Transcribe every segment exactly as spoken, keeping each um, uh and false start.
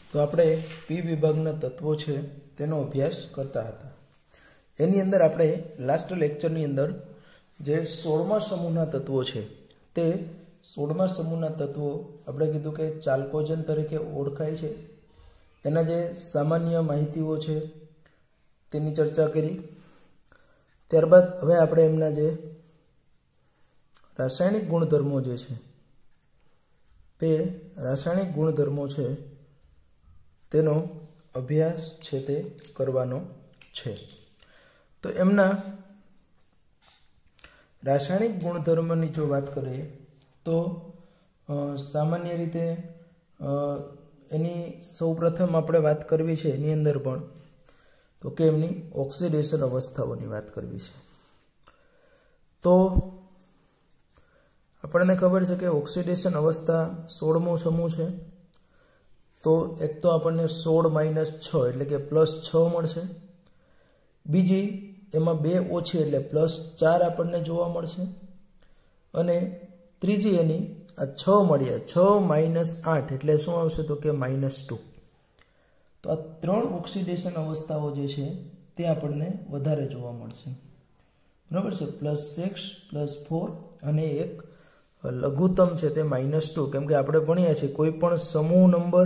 तो આપણે પી વિભાગના તત્વો છે તેનો અભ્યાસ કરતા હતા। એની અંદર આપણે લાસ્ટ લેક્ચરની અંદર જે સોળમા સમૂહના તત્વો છે તે સોળમા સમૂહના તત્વો આપણે કીધું કે ચાલ્કોજન તરીકે ઓળખાય છે। એના જે સામાન્ય માહિતીઓ છે તેની ચર્ચા કરી। ત્યારબાદ હવે આપણે એમના જે રાસાયણિક ગુણધર્મો જે છે તે રાસાયણિક ગુણધર્મો છે તેનો અભ્યાસ છે તે કરવાનો છે। તો એમના રાસાયણિક ગુણધર્મની જો વાત કરીએ તો સામાન્ય રીતે એની સૌપ્રથમ આપણે વાત કરવી છે એની અંદર પણ તો કે એમની ઓક્સિડેશન અવસ્થાઓની વાત કરવી છે। તો આપણને ખબર છે કે ઓક્સિડેશન અવસ્થા સોળમો સમૂહ છે। તો એક તો આપણને સોળ માઇનસ છ એટલે કે પ્લસ છ મળશે। બીજી એમાં બે ઓછી એટલે પ્લસ ચાર આપણને જોવા મળશે। અને ત્રીજી એની આ છ મળ્યા છ માઇનસ આઠ એટલે શું આવશે તો કે માઇનસ ટુ। તો આ ત્રણ ઓક્સિડેશન અવસ્થાઓ જે છે તે આપણને વધારે જોવા મળશે, બરાબર છે। પ્લસ સિક્સ પ્લસ ફોર અને એક લઘુત્તમ છે તે માઇનસ ટુ, કેમ કે આપણે ભણ્યા છીએ કોઈ પણ સમૂહ નંબર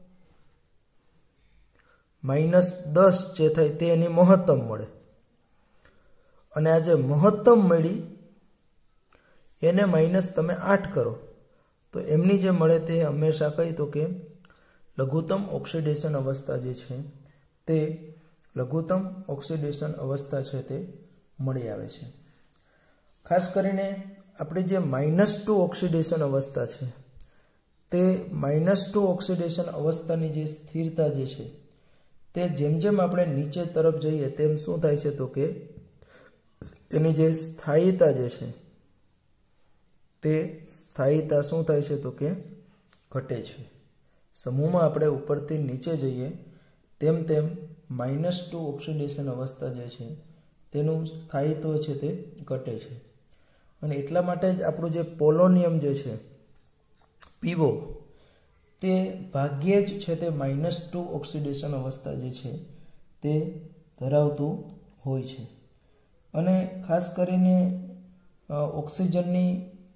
માઇનસ દસ જે થાય તે એની મહત્તમ મળે અને આ જે મહત્તમ મળી એને માઇનસ તમે આઠ કરો તો એમની જે મળે તે હંમેશા કઈ તો કે લઘુત્તમ ઓક્સિડેશન અવસ્થા જે છે તે લઘુત્તમ ઓક્સિડેશન અવસ્થા છે તે મળી આવે છે। ખાસ કરીને આપણી જે માઇનસ ટુ ઓક્સિડેશન અવસ્થા છે તે માઇનસ ટુ ઓક્સિડેશન અવસ્થાની જે સ્થિરતા જે છે તે જેમ જેમ આપણે નીચે તરફ જઈએ તેમ શું થાય છે તો કે એની જે સ્થાયીતા જે છે તે સ્થાયીતા શું થાય છે તો કે ઘટે છે। સમૂહમાં આપણે ઉપરથી નીચે જઈએ તેમ તેમ માઇનસ ટુ ઓક્સિડેશન અવસ્થા જે છે તેનું સ્થાયિત્વ છે તે ઘટે છે। અને એટલા માટે જ આપણું જે પોલોનિયમ જે છે પીવો તે ભાગ્યે જ છે તે માઇનસ ટુ ઓક્સિડેશન અવસ્થા જે છે તે ધરાવતું હોય છે। અને ખાસ કરીને ઓક્સિજનની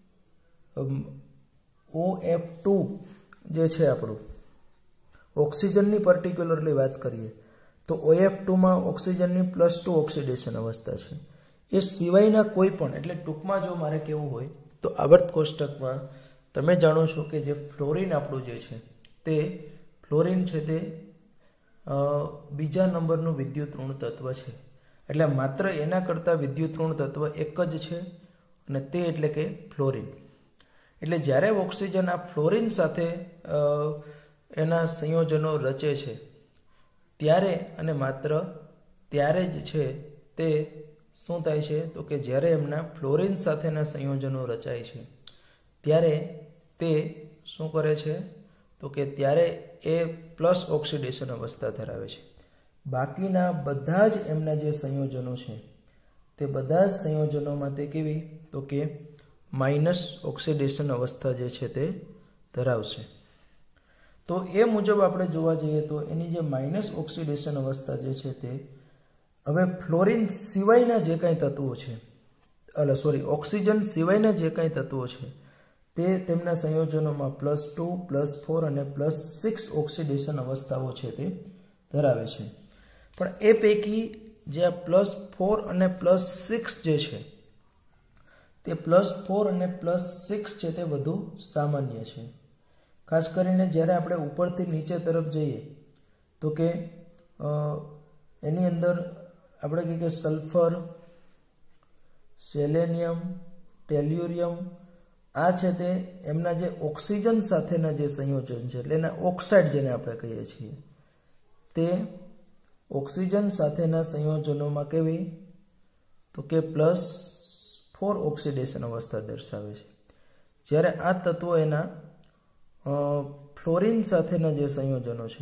ઓ એફ ટુ જે છે આપણું ઓક્સિજનની પર્ટિક્યુલરલી વાત કરીએ તો ઓ એફ ટુમાં ઓક્સિજનની પ્લસ ટુ ઓક્સિડેશન અવસ્થા છે। એ સિવાયના કોઈ પણ એટલે ટૂંકમાં જો મારે કહેવું હોય તો આવર્ત કોષ્ટકમાં તમે જાણો છો કે જે ફ્લોરિન આપણું જે છે તે ફ્લોરિન છે તે બીજા નંબરનું વિદ્યુત ઋણ તત્વ છે। એટલે માત્ર એના કરતાં વિદ્યુત ઋણ તત્વ એક જ છે અને તે એટલે કે ફ્લોરિન। એટલે જ્યારે ઓક્સિજન આ ફ્લોરિન સાથે એના સંયોજનો રચે છે ત્યારે અને માત્ર ત્યારે જ છે તે શું થાય છે તો કે જ્યારે એમના ફ્લોરિન સાથેના સંયોજનો રચાય છે ત્યારે તે શું કરે છે તો કે ત્યારે એ પ્લસ ઓક્સિડેશન અવસ્થા ધરાવે છે। બાકીના બધા જ એમના જે સંયોજનો છે તે બધા જ સંયોજનોમાં તે કેવી તો કે માઇનસ ઓક્સિડેશન અવસ્થા જે છે તે ધરાવશે। તો એ મુજબ આપણે જોવા જઈએ તો એની જે માઇનસ ઓક્સિડેશન અવસ્થા જે છે તે હવે ફ્લોરિન સિવાયના જે કાંઈ તત્વો છે એટલે સોરી ઓક્સિજન સિવાયના જે કાંઈ તત્વો છે તે તેમના સંયોજનોમાં પ્લસ ટુ પ્લસ ફોર અને પ્લસ સિક્સ ઓક્સિડેશન અવસ્થાઓ છે તે ધરાવે છે। પણ એ પૈકી જે આ પ્લસ ફોર અને પ્લસ સિક્સ જે છે તે પ્લસ ફોર અને પ્લસ સિક્સ છે તે વધુ સામાન્ય છે। ખાસ કરીને જ્યારે આપણે ઉપરથી નીચે તરફ જઈએ તો કે એની અંદર આપણે કહીએ કે સલ્ફર, સેલેનિયમ, ટેલ્યુરિયમ આ છે તે એમના જે ઓક્સિજન સાથેના જે સંયોજન છે એટલે એના ઓક્સાઇડ જેને આપણે કહીએ છીએ તે ઓક્સિજન સાથેના સંયોજનોમાં કેવી તો કે પ્લસ ફોર ઓક્સિડેશન અવસ્થા દર્શાવે છે। જ્યારે આ તત્વો એના ફ્લોરિન સાથેના જે સંયોજનો છે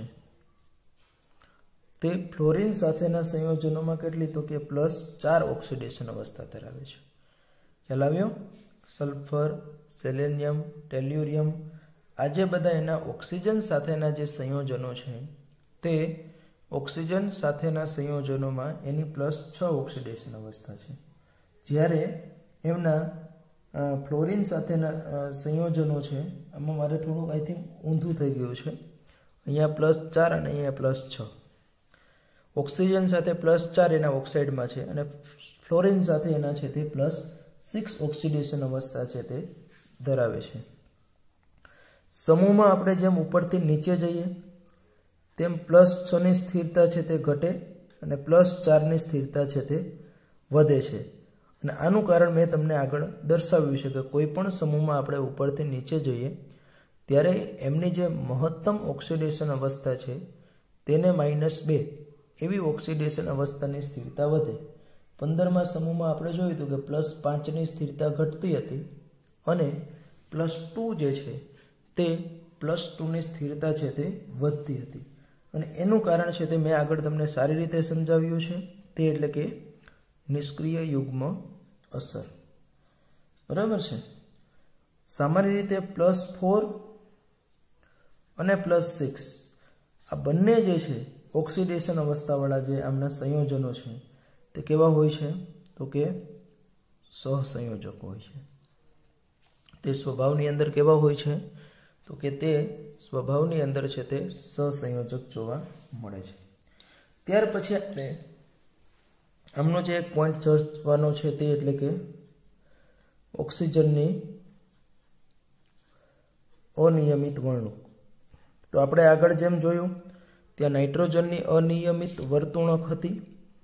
તે ફ્લોરિન સાથેના સંયોજનોમાં કેટલી તો કે પ્લસ ચાર ઓક્સિડેશન અવસ્થા ધરાવે છે। ખ્યાલ આવ્યો? સલ્ફર, સેલેનિયમ, ટેલ્યુરિયમ આ જે બધા એના ઓક્સિજન સાથેના જે સંયોજનો છે તે ઓક્સિજન સાથેના સંયોજનોમાં એની પ્લસ છ ઓક્સિડેશન અવસ્થા છે, જ્યારે એમના ફ્લોરિન સાથેના સંયોજનો છે આમાં મારે થોડું આઈ થિંક ઊંધું થઈ ગયું છે, અહીંયા પ્લસ ચાર અને અહીંયા પ્લસ છ. ઓક્સિજન સાથે પ્લસ ચાર એના ઓક્સાઇડમાં છે અને ફ્લોરિન સાથે એના છે તે પ્લસ સિક્સ ઓક્સિડેશન અવસ્થા છે તે ધરાવે છે. સમૂહમાં આપણે જેમ ઉપરથી નીચે જઈએ તેમ પ્લસ છની સ્થિરતા છે તે ઘટે અને પ્લસ ચારની સ્થિરતા છે તે વધે છે. અને આનું કારણ મેં તમને આગળ દર્શાવ્યું છે કે કોઈ પણ સમૂહમાં આપણે ઉપરથી નીચે જઈએ ત્યારે એમની જે મહત્તમ ઓક્સિડેશન અવસ્થા છે તેને માઇનસ બે એવી ઓક્સિડેશન અવસ્થાની સ્થિરતા વધે. પંદરમાં સમૂહમાં આપણે જોયું હતું કે પ્લસ પાંચની સ્થિરતા ઘટતી હતી અને પ્લસ ટુ જે છે તે પ્લસ ટુની સ્થિરતા છે તે વધતી હતી. અને એનું કારણ છે તે મેં આગળ તમને સારી રીતે સમજાવ્યું છે, તે એટલે કે નિષ્ક્રિય યુગ્મ અસર. બરાબર છે. સામાન્ય રીતે પ્લસ ફોર અને પ્લસ સિક્સ આ બંને જે છે ઓક્સિડેશન અવસ્થાવાળા જે આમના સંયોજનો છે તે કેવા હોય છે તો કે સહસંયોજક હોય છે. તે સ્વભાવની અંદર કેવા હોય છે તો કે તે સ્વભાવની અંદર છે તે સહસંયોજક જોવા મળે છે. ત્યાર પછી આપણે આમનો જે એક પોઈન્ટ ચર્ચવાનો છે તે એટલે કે ઓક્સિજનની અનિયમિત વર્તણૂક. તો આપણે આગળ જેમ જોયું ત્યાં નાઇટ્રોજનની અનિયમિત વર્તણૂક હતી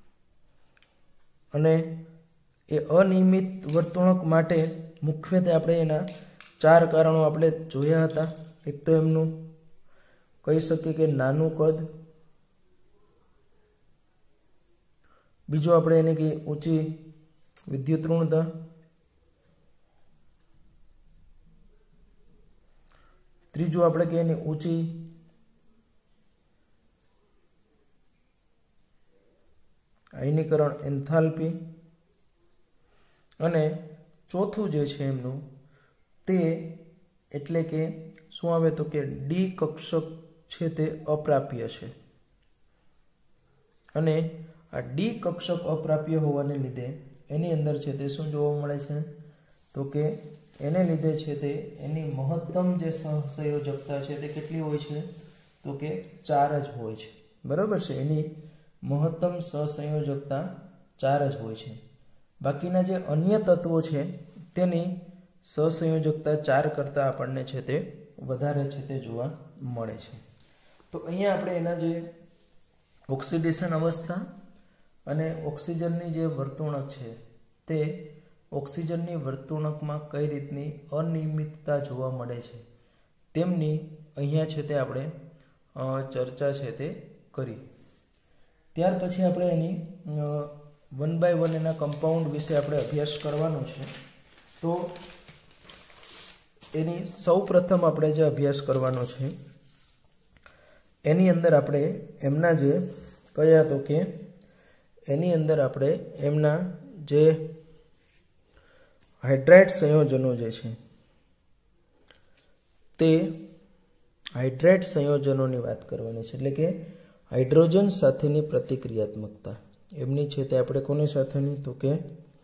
અને એ અનિયમિત વર્તણૂક માટે મુખ્યત્વે આપણે એના ચાર કારણો આપણે જોયા હતા. એક તો એમનું કહી શકીએ કે નાનું કદ, બીજું આપણે એને કે ઊંચી વિદ્યુત ઋણતા, ત્રીજું આપણે કે એની ઊંચી આયનીકરણ એન્થાલ્પી અને ચોથું જે છે એમનું તે એટલે કે શું આવે તો કે ડી કક્ષક છે તે અપ્રાપ્ય છે. અને આ ડી કક્ષક અપ્રાપ્ય હોવાને લીધે એની અંદર છે તે શું જોવા મળે છે તો કે એને લીધે છે તે એની મહત્તમ જે સહસંયોજકતા છે તે કેટલી હોય છે તો કે ચાર જ હોય છે. બરાબર છે. એની મહત્તમ સહસંયોજકતા ચાર જ હોય છે. બાકીના જે અન્ય તત્વો છે તેની સહસંયોજકતા ચાર કરતાં આપણને છે તે વધારે છે તે જોવા મળે છે. તો અહીંયા આપણે એના જે ઓક્સિડેશન અવસ્થા અને ઓક્સિજનની જે વર્તણૂક છે તે ઓક્સિજનની વર્તણૂકમાં કઈ રીતની અનિયમિતતા જોવા મળે છે તેમની અહીંયા છે તે આપણે ચર્ચા છે તે કરી. ત્યાર પછી આપણે એની વન બાય વન એના કમ્પાઉન્ડ વિશે આપણે અભ્યાસ કરવાનો છે. તો એની સૌ પ્રથમ આપણે જે અભ્યાસ કરવાનો છે એની અંદર આપણે એમના જે કયા તો કે એની અંદર આપણે એમના જે હાઇડ્રાઇડ સંયોજનો જે છે તે હાઇડ્રાઇડ સંયોજનોની વાત કરવાની છે. એટલે કે હાઇડ્રોજન સાથેની પ્રતિક્રિયાત્મકતા એમની છે તે આપણે કોની સાથેની તો કે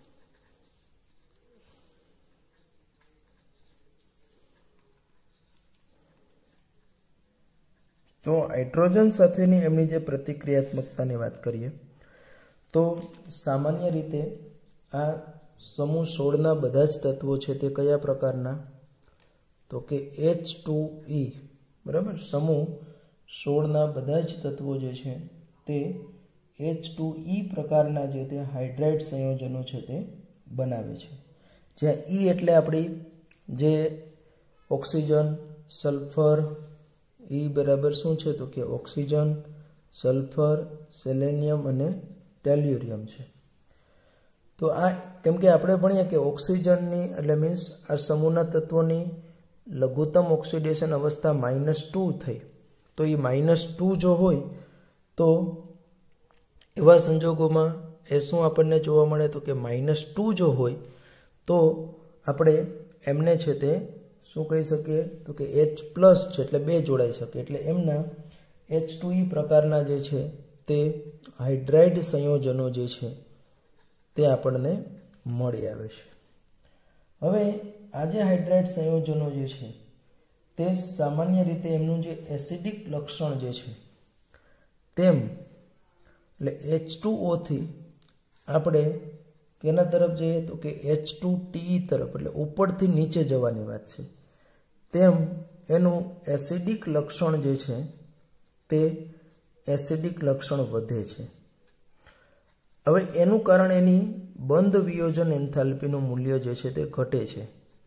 તો હાઇડ્રોજન સાથેની એમની જે પ્રતિક્રિયાત્મકતાની વાત કરીએ તો સામાન્ય રીતે આ સમૂહ સોળના બધા જ તત્વો છે તે કયા પ્રકારના તો કે એચ ટુ ઈ. બરાબર. સમૂહ સોળના બધા જ તત્વો જે છે તે એચ ટુ ઈ પ્રકારના જે તે હાઇડ્રાઇડ સંયોજનો છે તે બનાવે છે. જ્યાં ઈ એટલે આપણી જે ઓક્સિજન, સલ્ફર, ઈ બરાબર શું છે તો કે ઓક્સિજન, સલ્ફર, સેલેનિયમ અને ટેલ્યુરિયમ છે. તો આ કેમ કે આપણે ભણીએ કે ઓક્સિજનની એટલે મીન્સ આ સમૂહના તત્વોની લઘુત્તમ ઓક્સિડેશન અવસ્થા માઇનસ ટુ થઈ. તો એ માઇનસ ટુ જો હોય તો એવા સંજોગોમાં એ શું આપણને જોવા મળે તો કે માઇનસ ટુ જો હોય તો આપણે એમને છે તે શું કહી શકીએ તો કે એચ પ્લસ છે એટલે બે જોડાઈ શકે એટલે એમના એચ ટુ ઈ પ્રકારના જે છે તે હાઇડ્રાઇડ સંયોજનો જે છે તે આપણને મળી આવે છે. હવે આ જે હાઇડ્રાઇડ સંયોજનો જે છે તે સામાન્ય રીતે એમનું જે એસિડિક લક્ષણ જે છે તેમ એટલે એચ ટુ ઓ થી આપણે કેના તરફ જઈએ તો કે એચ ટુ ટી તરફ એટલે ઉપરથી નીચે જવાની વાત છે તેમ એનું એસિડિક લક્ષણ જે છે તે એસિડિક લક્ષણ વધે છે. હવે એનું કારણ એની બંધ વિયોજન એન્થાલ્પીનું મૂલ્ય જે છે તે ઘટે છે.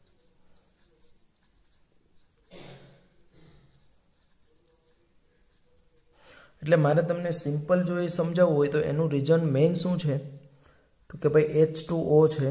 એટલે મારે તમને સિમ્પલ જો એ સમજાવવું હોય તો એનું રીઝન મેઇન શું છે તો કે ભાઈ એચ ટુ ઓ છે,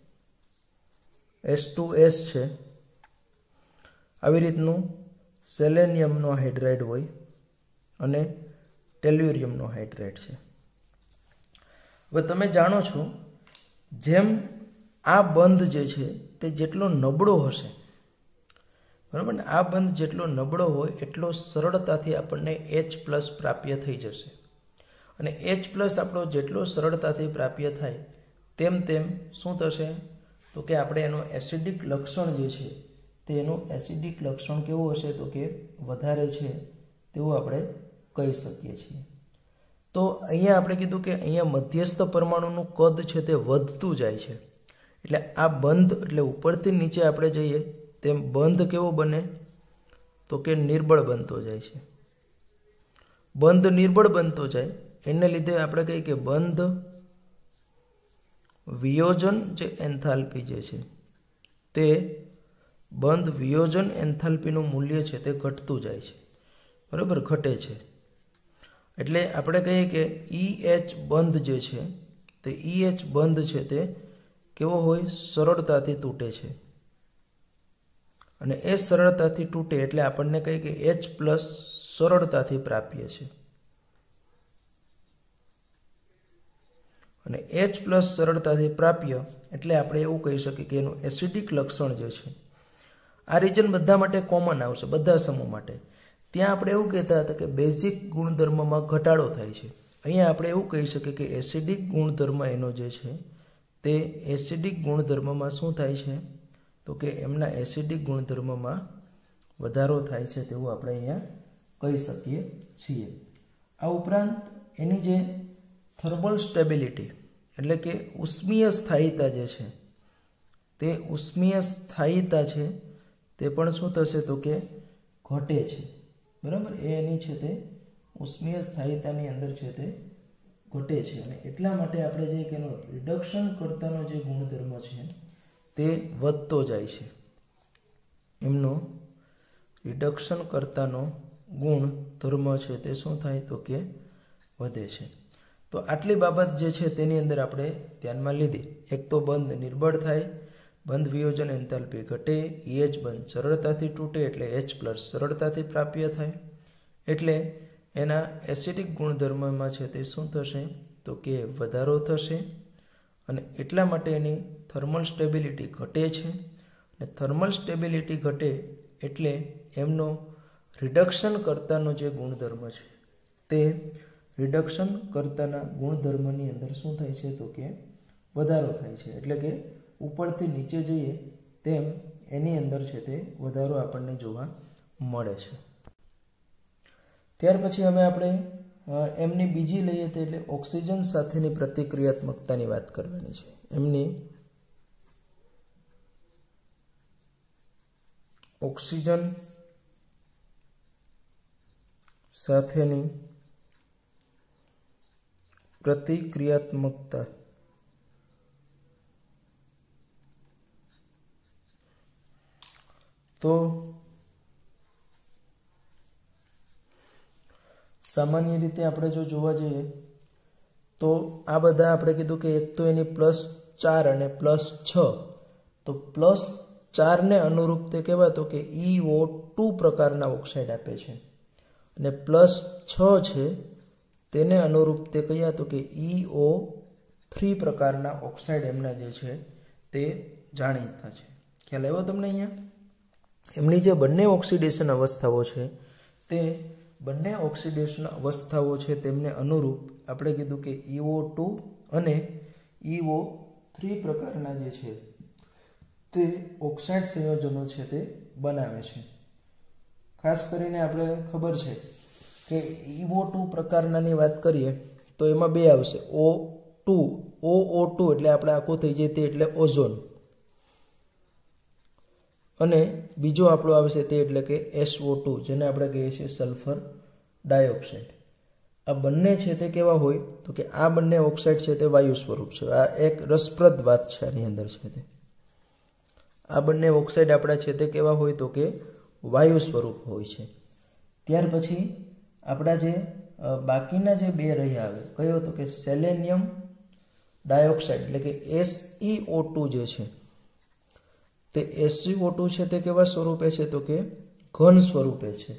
એચ ટુ એસ છે, આવી રીતનું સેલેનિયમનો હાઇડ્રાઇડ હોય અને ટેલ્યુરિયમનો હાઇડ્રાઇડ છે. હવે તમે જાણો છો જેમ આ બંધ જે છે તે જેટલો નબળો હશે બરાબર ને, આ બંધ જેટલો નબળો હોય એટલો સરળતાથી આપણને એચ પ્લસ પ્રાપ્ય થઈ જશે અને એચ પ્લસ આપણો જેટલો સરળતાથી પ્રાપ્ય થાય તેમ તેમ શું થશે તો કે આપણે એનું એસિડિક લક્ષણ જે છે તે એનું એસિડિક લક્ષણ કેવું હશે તો કે વધારે છે તેવું આપણે કહી શકીએ છીએ. તો અહીંયા આપણે કીધું કે અહીંયા મધ્યસ્થ પરમાણુનું કદ છે તે વધતું જાય છે એટલે આ બંધ એટલે ઉપરથી નીચે આપણે જઈએ તેમ બંધ કેવો બને તો કે નિર્બળ બનતો જાય છે. બંધ નિર્બળ બનતો જાય એને લીધે આપણે કહીએ કે બંધ વિયોજન જે એન્થાલ્પી જે છે તે બંધ વિયોજન એન્થાલ્પીનું મૂલ્ય છે તે ઘટતું જાય છે બરાબર, ઘટે છે. એટલે આપણે કહીએ કે ઈ એચ બંધ જે છે તે ઈ એચ બંધ છે તે કેવો હોય સરળતાથી તૂટે છે અને એ સરળતાથી તૂટે એટલે આપણને કહીએ કે એચ પ્લસ સરળતાથી પ્રાપ્ય છે અને એચ પ્લસ સરળતાથી પ્રાપ્ય એટલે આપણે એવું કહી શકીએ કે એનું એસિડિક લક્ષણ જે છે આ રીજન બધા માટે કોમન આવશે, બધા સમૂહ માટે. ત્યાં આપણે એવું કહેતા હતા કે બેઝિક ગુણધર્મમાં ઘટાડો થાય છે. અહીંયા આપણે એવું કહી શકીએ કે એસિડિક ગુણધર્મ એનો જે છે તે એસિડિક ગુણધર્મમાં શું થાય છે તો કે એમના એસિડિક ગુણધર્મમાં વધારો થાય છે તેવું આપણે અહીંયા કહી શકીએ છીએ. આ ઉપરાંત એની જે થર્મલ સ્ટેબિલિટી એટલે કે ઉષ્મીય સ્થાયીતા જે છે તે ઉષ્મીય સ્થાયીતા છે તે પણ શું થશે તો કે ઘટે છે બરાબર. એ એની છે તે ઉષ્મીય સ્થાયીતાની અંદર છે તે ઘટે છે અને એટલા માટે આપણે જે કે એનો રિડક્શન કરતાનો જે ગુણધર્મ છે તે વધતો જાય છે. એમનો રિડક્શન કરતાનો ગુણ ધર્મ છે તે શું થાય તો કે વધે છે. તો આટલી બાબત જે છે તેની અંદર આપણે ધ્યાનમાં લીધી. એક તો બંધ નિર્બળ થાય, બંધ વિયોજન એન્થાલ્પી ઘટે, ઈએચ બંધ સરળતાથી તૂટે એટલે એચ પ્લસ સરળતાથી પ્રાપ્ય થાય એટલે એના એસિડિક ગુણધર્મમાં છે તે શું થશે તો કે વધારો થશે અને એટલા માટે એની થર્મલ સ્ટેબિલિટી ઘટે છે અને થર્મલ સ્ટેબિલિટી ઘટે એટલે એમનો રિડક્શન કરતાનો જે ગુણધર્મ છે તે રિડક્શન કરતાના ગુણધર્મની અંદર શું થાય છે તો કે વધારો થાય છે. એટલે કે ઉપરથી નીચે જઈએ તેમ એની અંદર છે તે વધારો આપણને જોવા મળે છે. ત્યાર પછી હવે આપણે એમની બીજી લઈએ તો એટલે ઓક્સિજન સાથેની પ્રતિક્રિયાત્મકતાની વાત કરવાની છે. એમની ઓક્સિજન સાથેની પ્રતિક્રિયાત્મકતા તો સામાન્ય રીતે આપણે જો જોવા જઈએ તો આ બધા આપણે કીધું કે એક તો એની પ્લસ ચાર અને પ્લસ છ, તો પ્લસ ચારને અનુરૂપ તે કહેવાતો કે ઈ ઓ ટુ પ્રકારના ઓક્સાઇડ આપે છે અને પ્લસ છ છે તેને અનુરૂપ તે કહીએ તો કે ઈ ઓ થ્રી પ્રકારના ઓક્સાઇડ એમના જે છે તે જાણીતા છે. ખ્યાલ આવ્યો તમને અહીંયા? એમની જે બંને ઓક્સિડેશન અવસ્થાઓ છે તે બંને ઓક્સિડેશન અવસ્થાઓ છે તેમને અનુરૂપ આપણે કીધું કે ઈ ઓ ટુ અને ઈ ઓ થ્રી પ્રકારના જે છે તે ઓક્સાઇડ સંયોજનો છે તે બનાવે છે. ખાસ કરીને આપણે ખબર છે કે ઈ ઓ ટુ પ્રકારનાની વાત કરીએ તો એમાં બે આવશે O two O O two એટલે આપણે આખું થઈ જાય તે એટલે ઓઝોન, અને બીજો આપણો આવશે તે એટલે કે એસ ઓ ટુ જેને આપણે કહીએ છીએ સલ્ફર ડાયોક્સાઇડ. આ બંને છે તે કેવા હોય તો કે આ બંને ઓક્સાઇડ છે તે વાયુ સ્વરૂપ છે. આ એક રસપ્રદ વાત છે આની અંદર છે તે આ બંને ઓક્સાઇડ આપણા છે તે કેવા હોય તો કે વાયુ સ્વરૂપ હોય છે. ત્યાર પછી આપણા જે બાકીના જે બે રહ્યા આવે કયો તો કે સેલેનિયમ ડાયોક્સાઇડ એટલે કે એસ ઈ ઓ ટુ જે છે તે એસ ઈ ઓ ટુ છે તે કેવા સ્વરૂપે છે તો કે ઘન સ્વરૂપે છે.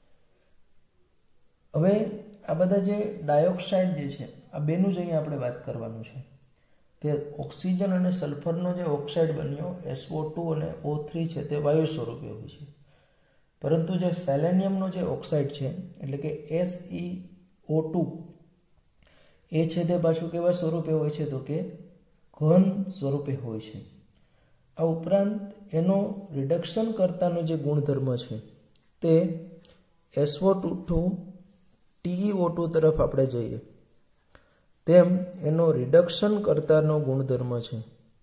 હવે આ બધા જે ડાયોક્સાઇડ જે છે આ બેનું જ અહીંયા આપણે વાત કરવાનું છે કે ઓક્સિજન અને સલ્ફરનો જે ઓક્સાઇડ બન્યો એસ ઓ ટુ અને ઓ થ્રી છે તે વાયુ સ્વરૂપે હોય છે, પરંતુ જે સેલેનિયમનો જે ઓક્સાઇડ છે એટલે કે એસ ઈ ઓ ટુ એ છે તે પાછું કેવા સ્વરૂપે હોય છે તો કે ઘન સ્વરૂપે હોય છે. આ ઉપરાંત એનો રિડક્શન કરતાનો જે ગુણધર્મ છે તે S O two to T E O two તરફ આપણે જઈએ તેમ એનો રિડક્શન કરતાનો ગુણધર્મ છે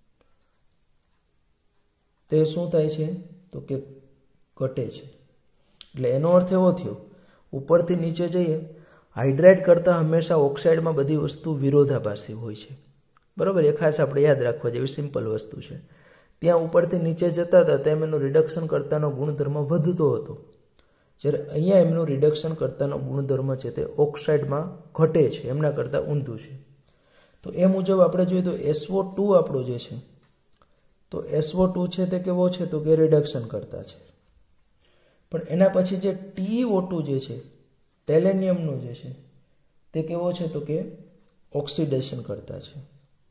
તે શું થાય છે તો કે ઘટે છે. એટલે એનો અર્થ એવો થયો ઉપરથી નીચે જઈએ હાઇડ્રાઇડ કરતાં હંમેશા ઓક્સાઇડમાં બધી વસ્તુ વિરોધાભાસી હોય છે, બરાબર. એ ખાસ આપણે યાદ રાખવા જેવી સિમ્પલ વસ્તુ છે. ત્યાં ઉપરથી નીચે જતા હતા તેમ એનું રિડક્શન કરતાનો ગુણધર્મ વધતો હતો, જ્યારે અહીંયા એમનું રિડક્શન કરતાનો ગુણધર્મ છે તે ઓક્સાઇડમાં ઘટે છે, એમના કરતાં ઊંધું છે. તો એ મુજબ આપણે જોઈએ તો એસ ઓ ટુ આપણો જે છે તો એસ ઓ ટુ છે તે કેવો છે તો કે રિડક્શન કરતા છે, પણ એના પછી જે ટી ઈ ઓ ટુ જે છે ટેલેનિયમનો જે છે તે કેવો છે તો કે ઓક્સિડેશન કરતા છે.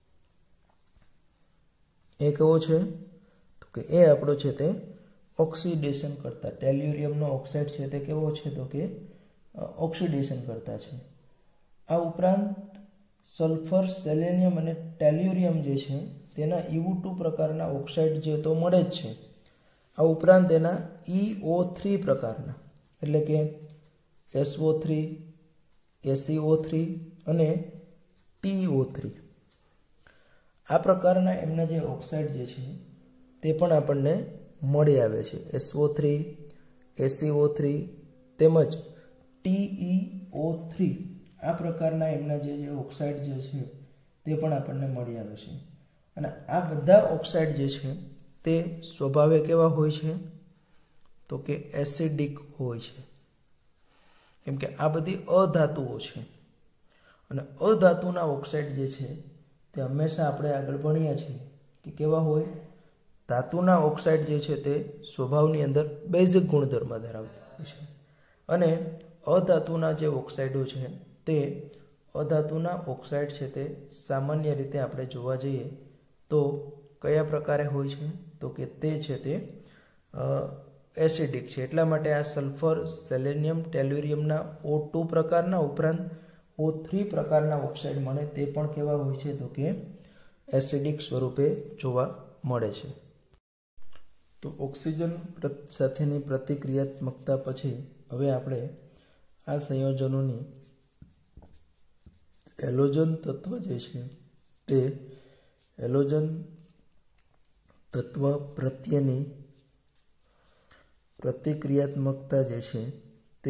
એ કેવો છે તો કે એ આપણો છે તે ઓક્સિડેશન કરતા ટેલ્યુરિયમનો ઓક્સાઇડ છે તે કેવો છે તો કે ઓક્સિડેશન કરતા છે. આ ઉપરાંત સલ્ફર સેલેનિયમ અને ટેલ્યુરિયમ જે છે તેના ઈ ઓ ટુ પ્રકારના ઓક્સાઇડ જે તો મળે જ છે. આ ઉપરાંત એના ઈ ઓ થ્રી પ્રકારના એટલે કે S O three S E O three અને ટી ઈ ઓ થ્રી આ પ્રકારના એમના જે ઓક્સાઇડ જે છે તે પણ આપણને મળી આવે છે. S O three S E O three તેમજ ટી ઈ ઓ થ્રી આ પ્રકારના એમના જે જે ઓક્સાઇડ જે છે તે પણ આપણને મળી આવે છે. અને આ બધા ઓક્સાઇડ જે છે તે સ્વભાવે કેવા હોય છે તો કે એસિડિક હોય છે, કેમ કે આ બધી અધાતુઓ છે. અને અધાતુના ઓક્સાઇડ જે છે તે હંમેશા આપણે આગળ ભણ્યા છીએ કે કેવા હોય ધાતુના ઓક્સાઇડ જે છે તે સ્વભાવની અંદર બેઝિક ગુણધર્મ ધરાવતા હોય છે, અને અધાતુના જે ઓક્સાઇડો છે તે અધાતુના ઓક્સાઇડ છે તે સામાન્ય રીતે આપણે જોવા જઈએ તો કયા પ્રકારે હોય છે તો કે તે છે તે એસિડિક છે. એટલા માટે આ સલ્ફર સેલેનિયમ ટેલ્યુરિયમના ઓ ટુ પ્રકારના ઉપરાંત ઓ થ્રી પ્રકારના ઓક્સાઇડ મળે તે પણ કેવા હોય છે તો કે એસિડિક સ્વરૂપે જોવા મળે છે. તો ઓક્સિજન સાથેની પ્રતિક્રિયાત્મકતા પછી હવે આપણે આ સંયોજનોની હેલોજન તત્વ જે છે તે હેલોજન તત્વ પ્રત્યેની પ્રતિક્રિયાત્મકતા જે છે તે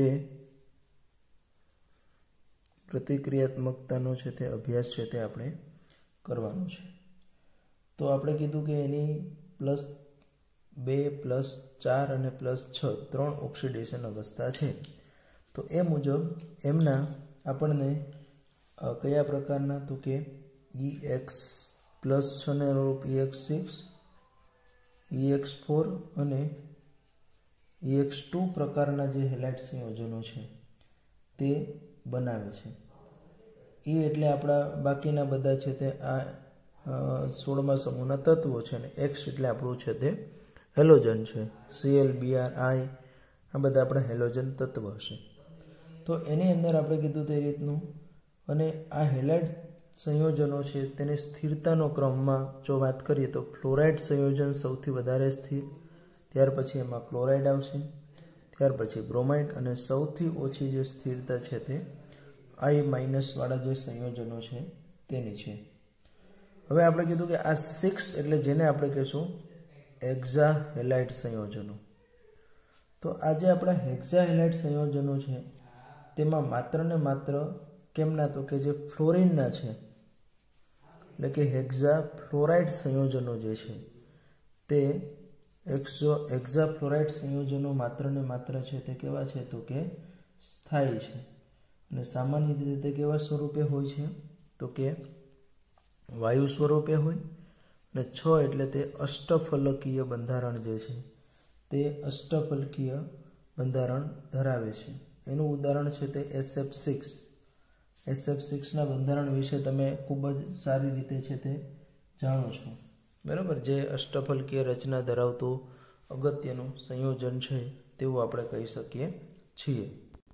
પ્રતિક્રિયાત્મકતાનો છે તે અભ્યાસ છે તે આપણે કરવાનો છે. તો આપણે કીધું કે એની પ્લસ બે પ્લસ ચાર અને પ્લસ છ ત્રણ ઓક્સિડેશન અવસ્થા છે. તો એ મુજબ એમના આપણને કયા પ્રકારના તો કે ઈ એક્સ પ્લસ છને અનુરૂપ E X six E X four અને ઈ એક્સ ટુ પ્રકારના જે હેલાઇડ સંયોજનો છે તે બનાવે છે. એ એટલે આપણા બાકીના બધા છે તે આ સોળમા સમૂહના તત્વો છે, અને એક્સ એટલે આપણું છે તે હેલોજન છે, સીએલ, બીઆર, આઈ, આ બધા આપણા હેલોજન તત્વ હશે. તો એની અંદર આપણે કીધું તે રીતનું. અને આ હેલાઇડ સંયોજનો છે તેની સ્થિરતાનો ક્રમમાં જો વાત કરીએ તો ફ્લોરાઇડ સંયોજન સૌથી વધારે સ્થિર, ત્યાર પછી એમાં ક્લોરાઇડ આવશે, ત્યાર પછી બ્રોમાઇડ, અને સૌથી ઓછી જે સ્થિરતા છે તે આઈ માઇનસવાળા જે સંયોજનો છે તેની છે. હવે આપણે કીધું કે આ સિક્સ એટલે જેને આપણે કહીશું હેક્ઝા હેલાઇડ સંયોજનો. તો આ જે આપણા હેક્ઝા હેલાઇડ સંયોજનો છે તેમાં માત્ર ને માત્ર કેમના, તો કે જે ફ્લોરિનના છે, એટલે કે હેક્ઝા ફ્લોરાઇડ સંયોજનો જે છે તે એક્સો હેક્ઝા ફ્લોરાઇડ સંયોજનો માત્ર ને માત્ર છે તે કેવા છે, તો કે સ્થાયી છે. અને સામાન્ય રીતે તે કેવા સ્વરૂપે હોય છે, તો કે વાયુ સ્વરૂપે હોય. અને છ એટલે તે અષ્ટફલકીય બંધારણ જે છે તે અષ્ટફલકીય બંધારણ ધરાવે છે. એનું ઉદાહરણ છે તે S F six. S F સિક્સના બંધારણ વિશે તમે ખૂબ જ સારી રીતે છે તે જાણો છો, બરાબર. જે અષ્ટફલકીય રચના ધરાવતું અગત્યનું સંયોજન છે તેવું આપણે કહી શકીએ છીએ.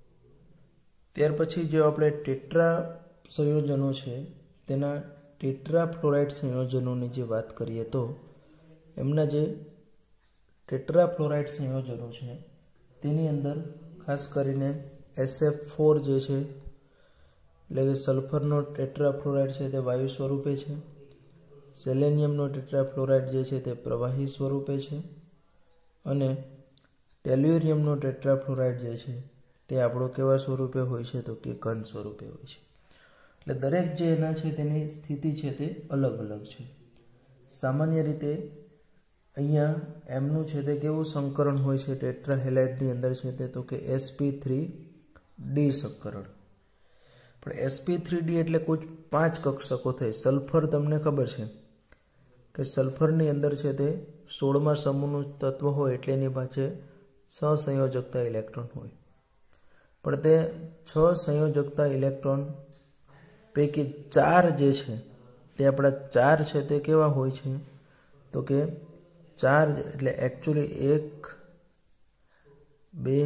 ત્યાર પછી જો આપણે ટેટ્રા સંયોજનો છે તેના ટેટ્રા ફ્લોરાઇડ સંયોજનોની જે વાત કરીએ તો એમના જે ટેટ્રા ફ્લોરાઇડ સંયોજનો છે તેની અંદર ખાસ કરીને એસ એફ ફોર જે છે, એટલે કે સલ્ફરનો ટેટ્રા ફ્લોરાઇડ છે તે વાયુ સ્વરૂપે છે, સેલેનિયમનો ટેટ્રા ફ્લોરાઇડ જે છે તે પ્રવાહી સ્વરૂપે છે, અને ટેલ્યુરિયમનો ટેટ્રા ફ્લોરાઇડ જે છે તે આપણો કેવા સ્વરૂપે હોય છે, તો કે ઘન સ્વરૂપે હોય છે. એટલે દરેક જે એના છે તેની સ્થિતિ છે તે અલગ અલગ છે. સામાન્ય રીતે અહીંયા એમનું છે તે કેવું સંકરણ હોય છે ટેટ્રા હેલાઇડની અંદર છે તે, તો કે એસપી થ્રી ડી સંકરણ. પણ એસપી થ્રી ડી એટલે કુલ પાંચ કક્ષકો થઈ. સલ્ફર તમને ખબર છે કે સલ્ફરની અંદર છે તે સોળમા સમૂહનું તત્વ હોય એટલે એની પાસે સહસંયોજકતા ઇલેક્ટ્રોન હોય. પણ તે છ સંયોજકતા ઇલેક્ટ્રોન પૈકી ચાર જે છે તે આપણા ચાર છે તે કેવા હોય છે, તો કે ચાર એટલે એકચ્યુઅલી એક, બે,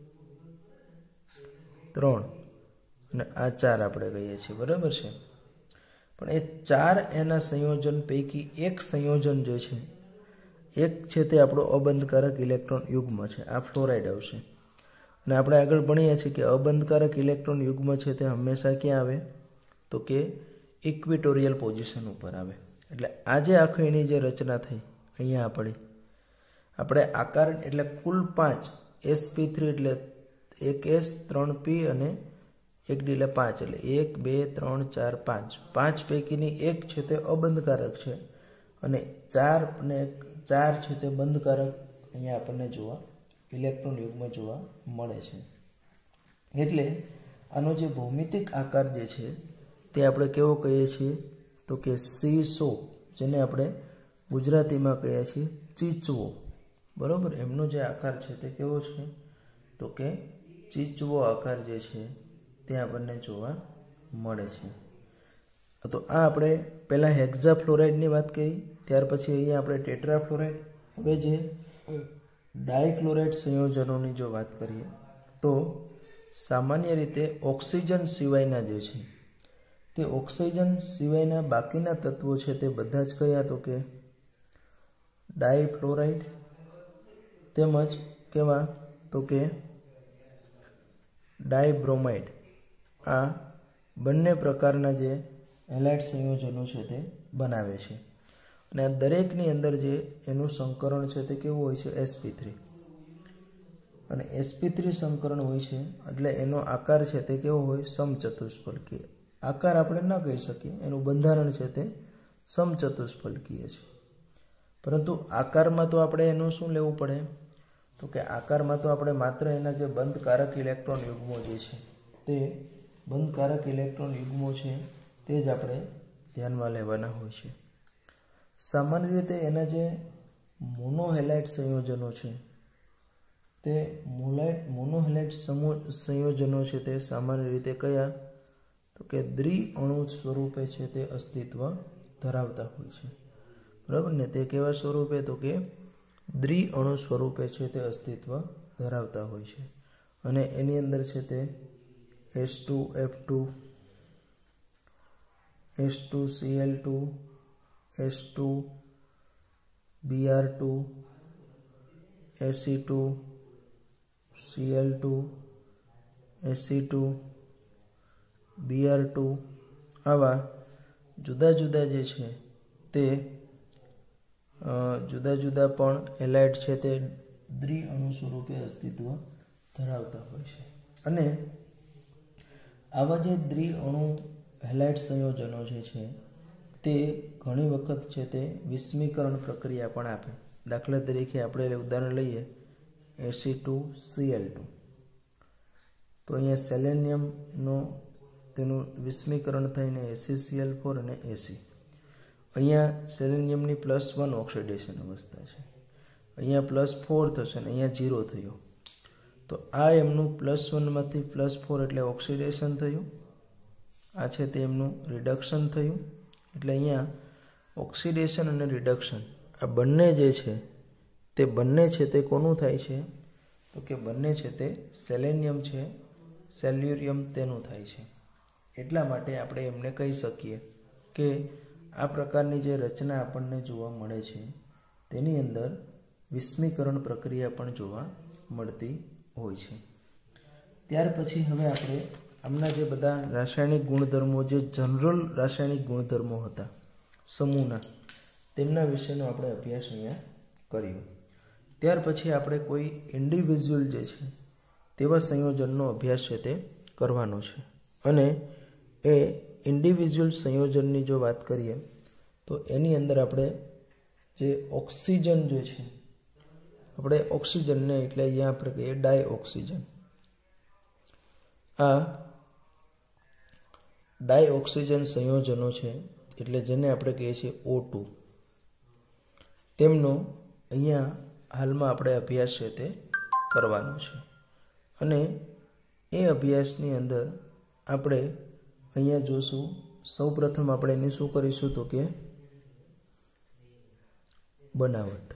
ત્રણ અને આ ચાર આપણે કહીએ છીએ, બરાબર છે. પણ એ ચાર એના સંયોજન પૈકી એક સંયોજન જે છે, એક છે તે આપણો અબંધકારક ઇલેક્ટ્રોન યુગ્મ છે, આ ફ્લોરાઇડ આવશે. અને આપણે આગળ ભણીએ છીએ કે અબંધકારક ઇલેક્ટ્રોન યુગ્મ છે તે હંમેશા ક્યાં આવે, તો કે ઇક્વિટોરિયલ પોઝિશન ઉપર આવે. એટલે આજે આખી એની જે રચના થઈ અહીંયા આપણી આપણે આકાર એટલે કુલ પાંચ એસપી થ્રી એટલે એક એસ, ત્રણ પી અને એક ડી એટલે પાંચ, એટલે એક, બે, ત્રણ, ચાર, પાંચ. પાંચ પૈકીની એક છે તે અબંધકારક છે અને ચાર ને ચાર છે તે બંધકારક અહીંયા આપણને જોવા ઇલેક્ટ્રોન યુગમાં જોવા મળે છે. એટલે આનો જે ભૌમિતિક આકાર જે છે તે આપણે કેવો કહીએ છીએ, તો કે સીસો, જેને આપણે ગુજરાતીમાં કહીએ છીએ ચીચવો, બરાબર. એમનો જે આકાર છે તે કેવો છે, તો કે ચીચવો આકાર જે છે તે આપણને જોવા મળે છે. તો આ આપણે પહેલાં હેક્ઝા ફ્લોરાઇડની વાત કરી, ત્યાર પછી અહીંયા આપણે ટેટ્રા ફ્લોરાઇડ. હવે જે ડાયક્લોરાઇડ સંયોજનોની જો વાત કરીએ તો સામાન્ય રીતે ઓક્સિજન સિવાયના જે છે તે ઓક્સિજન સિવાયના બાકીના તત્વો છે તે બધા જ કયા, તો કે ડાયફ્લોરાઇડ તેમજ કેવા, તો કે ડાયબ્રોમાઇડ. આ બંને પ્રકારના જે હેલાઇડ સંયોજનો છે તે બનાવે છે. અને આ દરેકની અંદર જે એનું સંકરણ છે તે કેવું હોય છે, એસપી થ્રી. અને એસપી થ્રી સંકરણ હોય છે એટલે એનો આકાર છે તે કેવો હોય, સમચતુષ્ફલકીય. આકાર આપણે ન કહી શકીએ, એનું બંધારણ છે તે સમચતુષ્ફલકીય છે. પરંતુ આકારમાં તો આપણે એનું શું લેવું પડે, તો કે આકારમાં તો આપણે માત્ર એના જે બંધકારક ઇલેક્ટ્રોન યુગ્મો જે છે તે બંધકારક ઇલેક્ટ્રોન યુગ્મો છે તે જ આપણે ધ્યાનમાં લેવાના હોય છે. સામાન્ય રીતે એના જે મોનોહેલાઇડ સંયોજનો છે તે મોલાઇડ મોનોહેલાઇડ સમૂહ સંયોજનો છે તે સામાન્ય રીતે કયા, તો કે દ્વિઅણુ સ્વરૂપે છે તે અસ્તિત્વ ધરાવતા હોય છે, બરાબર ને. તે કેવા સ્વરૂપે, તો કે દ્વિઅણુ સ્વરૂપે છે તે અસ્તિત્વ ધરાવતા હોય છે અને એની અંદર છે તે H two F two, H two C L two, H two B R two, A C two, C L two, A C two, B R two આવા જુદા જુદા જે છે તે જુદા જુદા પણ હેલાઇડ છે તે દ્વિઅણુ સ્વરૂપે અસ્તિત્વ ધરાવતા હોય છે અને આવા જે દ્વિઅણુ હેલાઇડ સંયોજનો જે છે તે ઘણી વખત છે તે વિસ્મીકરણ પ્રક્રિયા પણ આપે. દાખલા તરીકે આપણે ઉદાહરણ લઈએ A C two C L two, તો અહીંયા સેલેનિયમનો તેનું વિસ્મીકરણ થઈને A C C L four અને એસી. અહીંયા સેલેનિયમની પ્લસ વન ઓક્સિડેશન અવસ્થા છે, અહીંયા પ્લસ ફોર થશે ને અહીંયા ઝીરો થયો. તો આ એમનું પ્લસ વનમાંથી પ્લસ ફોર એટલે ઓક્સિડેશન થયું, આ છે તે એમનું રિડક્શન થયું. એટલે અહીંયા ઓક્સિડેશન અને રિડક્શન આ બંને જે છે તે બંને છે તે કોનું થાય છે? તો કે બંને છે તે સેલેનિયમ છે, સેલ્યુરિયમ તેનું થાય છે. એટલા માટે આપણે એમને કહી શકીએ કે આ પ્રકારની જે રચના આપણને જોવા મળે છે તેની અંદર વિસ્મીકરણ પ્રક્રિયા પણ જોવા મળતી હોય છે. ત્યાર પછી હવે આપણે આમના જે બધા રાસાયણિક ગુણધર્મો, જે જનરલ રાસાયણિક ગુણધર્મો હતા સમૂહના, તેમના વિશેનો આપણે અભ્યાસ અહીંયા કર્યો. ત્યાર પછી આપણે કોઈ ઇન્ડિવિજ્યુઅલ જે છે તેવા સંયોજનનો અભ્યાસ છે તે કરવાનો છે અને એ ઇન્ડિવિજ્યુઅલ સંયોજનની જો વાત કરીએ તો એની અંદર આપણે જે ઓક્સિજન જે છે, આપણે ઓક્સિજનને એટલે અહીંયા આપણે કહીએ ડાયઓક્સિજન. આ ડાયઓક્સિજન સંયોજનો છે એટલે જેને આપણે કહીએ છીએ ઓ ટુ, તેમનો અહીંયા હાલમાં આપણે અભ્યાસ છે તે કરવાનો છે અને એ અભ્યાસની અંદર આપણે અહીંયા જોશું. સૌપ્રથમ આપણે એની શું કરીશું તો કે બનાવટ.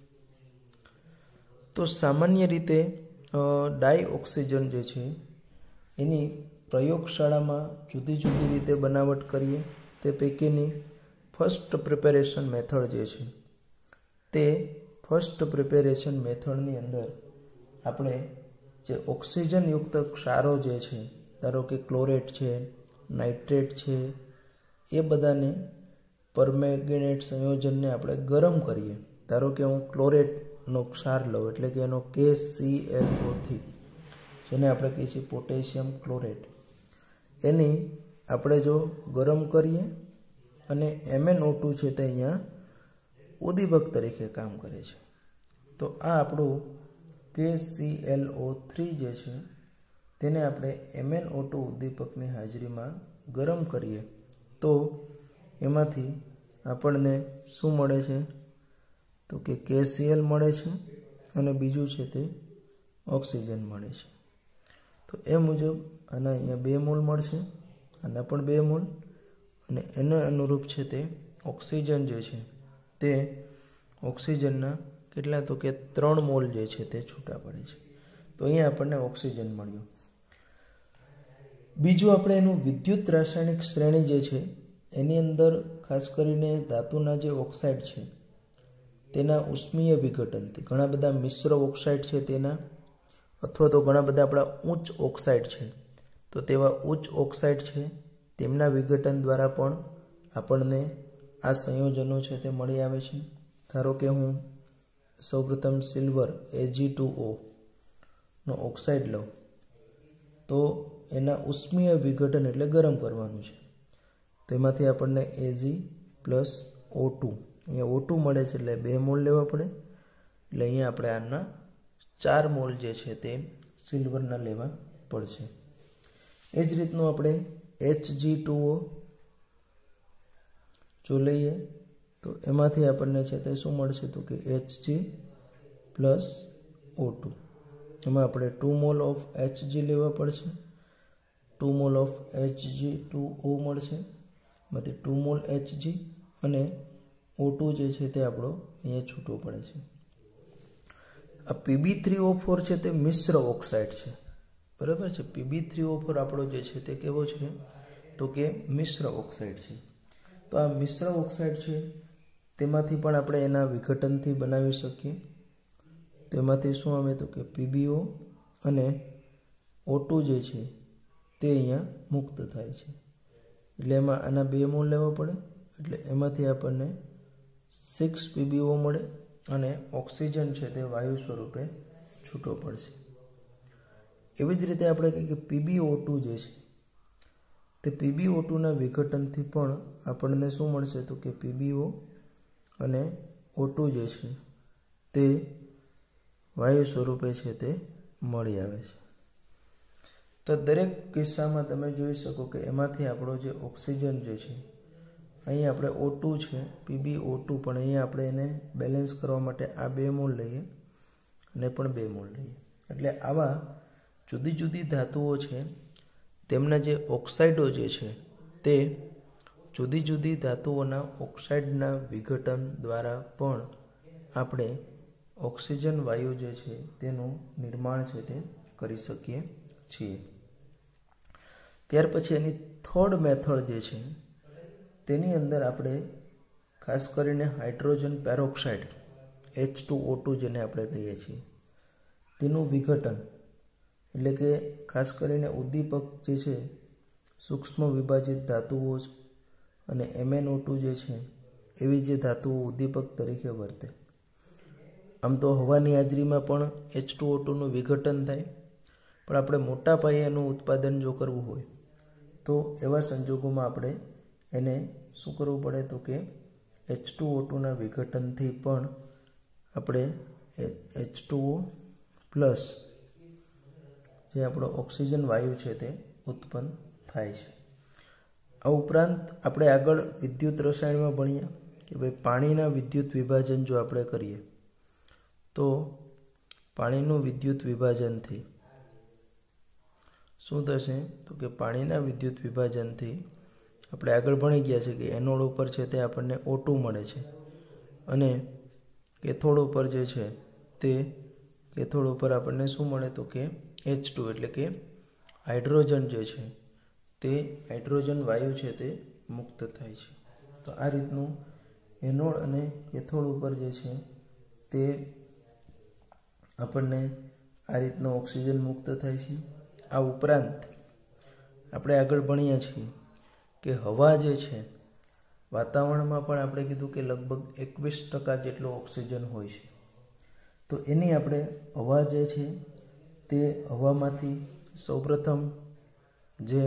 તો સામાન્ય રીતે ડાયઓક્સિજન જે છે એની પ્રયોગશાળામાં જુદી જુદી રીતે બનાવટ કરીએ. તે પૈકીની ફર્સ્ટ પ્રિપેરેશન મેથડ જે છે તે ફર્સ્ટ પ્રિપેરેશન મેથડની અંદર આપણે જે ઓક્સિજનયુક્ત ક્ષારો જે છે, ધારો કે ક્લોરેટ છે, નાઇટ્રેટ છે, એ બધાને પરમેંગેનેટ સંયોજનને આપણે ગરમ કરીએ. ધારો કે હું ક્લોરેટનો ક્ષાર લઉં એટલે કે એનો કે સી એલ ઓ થ્રી, જેને આપણે કહીએ છીએ પોટેશિયમ ક્લોરેટ, એની આપણે જો ગરમ કરીએ અને એમ એન ઓ ટુ છે તે અહીંયા ઉદ્દીપક તરીકે કામ કરે છે. તો આ આપણું કે સી એલ ઓ થ્રી જે છે તેને આપણે એમ એન ઓ ટુ ઉદ્દીપકની હાજરીમાં ગરમ કરીએ તો એમાંથી આપણને શું મળે છે તો કે કે સી એલ મળે છે અને બીજું છે તે ઓક્સિજન મળે છે. તો એ મુજબ આના અહીંયા બે મોલ મળશે, આના પણ બે મોલ, અને એના અનુરૂપ છે તે ઓક્સિજન જે છે તે ઓક્સિજનના કેટલા તો કે ત્રણ મોલ જે છે તે છૂટા પડે છે. તો અહીંયા આપણને ઓક્સિજન મળ્યું. બીજું આપણે એનું વિદ્યુત રાસાયણિક શ્રેણી જે છે એની અંદર ખાસ કરીને ધાતુના જે ઓક્સાઇડ છે તેના ઉષ્મીય વિઘટનથી, ઘણા બધા મિશ્ર ઓક્સાઇડ છે તેના, અથવા તો ઘણા બધા આપણા ઉચ્ચ ઓક્સાઇડ છે તો તેવા ઉચ્ચ ઓક્સાઇડ છે તેમના વિઘટન દ્વારા પણ આપણને આ સંયોજનો છે તે મળી આવે છે. ધારો કે હું સૌપ્રથમ silver A G two O નો ઓક્સાઇડ લઉં તો એના ઉષ્મીય વિઘટન એટલે ગરમ કરવાનું છે, તો એમાંથી આપણને એજી પ્લસ ઓ ટુ, અહીંયા ઓ ટુ મળે છે એટલે બે મોલ લેવા પડે, એટલે અહીંયા આપણે આના ચાર મોલ જે છે તે સિલ્વરના લેવા પડશે. એ જ રીતનું આપણે એચ જી ટુ ઓ જો લઈએ તો એમાંથી આપણને છે તે શું મળશે તો કે H G plus O two, એમાં આપણે two mole of H G લેવા પડશે, two mole of H G two O મળશે, એમાંથી ટુ મોલ એચ જી અને ઓ ટુ જે છે તે આપણો અહીંયા છૂટો પડે છે. આ પીબી થ્રી ઓ ફોર છે તે મિશ્ર ઓક્સાઇડ છે, બરાબર છે। પીબી થ્રી ઓ ફોર આપણો જે છે તે કેવો છે તો કે મિશ્ર ઓક્સાઇડ છે। તો આ મિશ્ર ઓક્સાઇડ છે તેમાંથી પણ આપણે એના વિઘટનથી બનાવી શકીએ। તેમાંથી શું આવે તો કે પીબીઓ અને ઓ ટુ જે છે તે અહીંયા મુક્ત થાય છે, એટલે એમાં આના બે મોલ લેવા પડે, એટલે એમાંથી આપણને સિક્સ પીબીઓ મળે અને ઓક્સિજન છે તે વાયુ સ્વરૂપે છૂટો પડશે। એવી જ રીતે આપણે કહીએ કે પીબીઓ ટુ જે છે તે પીબીઓ ટુના વિઘટનથી પણ આપણને શું મળશે તો કે પીબીઓ અને ઓ ટુ જે છે તે વાયુ સ્વરૂપે છે તે મળી આવે છે। તો દરેક કિસ્સામાં તમે જોઈ શકો કે એમાંથી આપણો જે ઓક્સિજન જે છે અહીં આપણે ઓ ટુ છે પીબી ઓ ટુ પણ અહીંયા આપણે એને બેલેન્સ કરવા માટે આ બે મોલ લઈએ અને પણ બે મોલ લઈએ, એટલે આવા જુદી જુદી ધાતુઓ છે તેમના જે ઓક્સાઇડો જે છે તે જુદી જુદી ધાતુઓના ઓક્સાઇડના વિઘટન દ્વારા પણ આપણે ઓક્સિજન વાયુ જે છે તેનું નિર્માણ છે તે કરી શકીએ છીએ। ત્યાર પછી એની થર્ડ મેથડ જે છે તેની અંદર આપણે ખાસ કરીને hydrogen peroxide H two O two જેને આપણે કહીએ છીએ તેનું વિઘટન, એટલે કે ખાસ કરીને ઉદ્દીપક જે છે સૂક્ષ્મ વિભાજિત ધાતુઓ અને એમ એન ઓ ટુ જે છે એવી જે ધાતુઓ ઉદ્દીપક તરીકે વર્તે। આમ તો હવાની હાજરીમાં પણ એચ ટુ ઓ ટુનું વિઘટન થાય, પણ આપણે મોટા પાયે એનું ઉત્પાદન જો કરવું હોય તો એવા સંજોગોમાં આપણે એને શું કરવું પડે તો કે એચ ટુ ઓ ટુના વિઘટનથી પણ આપણે એચ ટુ ઓ પ્લસ જે આપણો ઓક્સિજન વાયુ છે તે ઉત્પન્ન થાય છે। આ ઉપરાંત આપણે આગળ વિદ્યુત રસાયણમાં ભણ્યા કે ભાઈ પાણીના વિદ્યુત વિભાજન જો આપણે કરીએ તો પાણીનું વિદ્યુત વિભાજનથી શું થશે તો કે પાણીના વિદ્યુત વિભાજનથી આપણે આગળ ભણી ગયા છે કે એનોડ ઉપર છે તે આપણને ઓ ટુ મળે છે અને કેથોડ ઉપર જે છે તે કેથોડ ઉપર આપણને શું મળે તો કે એચ ટુ એટલે કે હાઇડ્રોજન જે છે તે હાઇડ્રોજન વાયુ છે તે મુક્ત થાય છે। તો આ રીતનું એનોડ અને કેથોડ ઉપર જે છે તે આપણને આ રીતનો ઓક્સિજન મુક્ત થાય છે। આ ઉપરાંત આપણે આગળ ભણ્યા છીએ કે હવા જે છે વાતાવરણમાં પણ આપણે કીધું કે લગભગ એકવીસ ટકા જેટલો ઓક્સિજન હોય છે, તો એની આપણે હવા જે છે તે હવામાંથી સૌપ્રથમ જે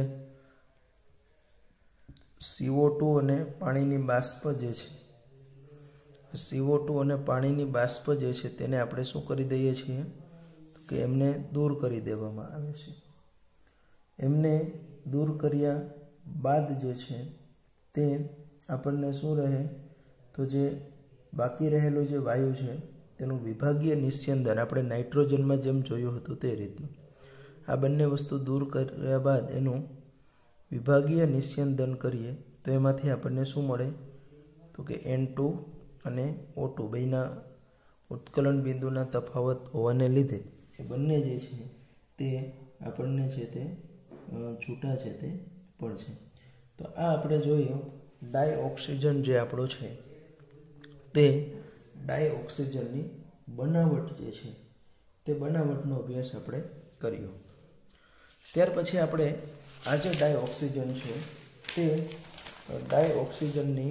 સીઓ ટુ અને પાણીની બાષ્પ જે છે સીઓ ટુ અને પાણીની બાષ્પ જે છે તેને આપણે શું કરી દઈએ છીએ કે એમને દૂર કરી દેવામાં આવે છે। એમને દૂર કર્યા બાદ જે છે તે આપણને શું રહે તો જે બાકી રહેલું જે વાયુ છે તેનું વિભાગીય નિસ્યંદન આપણે નાઇટ્રોજનમાં જેમ જોયું હતું તે રીતનું આ બંને વસ્તુ દૂર કર્યા બાદ એનું વિભાગીય નિસ્યંદન કરીએ તો એમાંથી આપણને શું મળે તો કે એન ટુ અને ઓ ટુ બેના ઉત્કલન બિંદુના તફાવત હોવાને લીધે એ બંને જે છે તે આપણને છે તે છૂટા છે તે પડશે। તો આ આપણે જોયું ડાયઓક્સિજન જે આપણો છે તે ડાયઓક્સિજનની બનાવટ જે છે તે બનાવટનો અભ્યાસ આપણે કર્યો। ત્યાર પછી આપણે આ જે ડાયઓક્સિજન છે તે ડાયઓક્સિજનની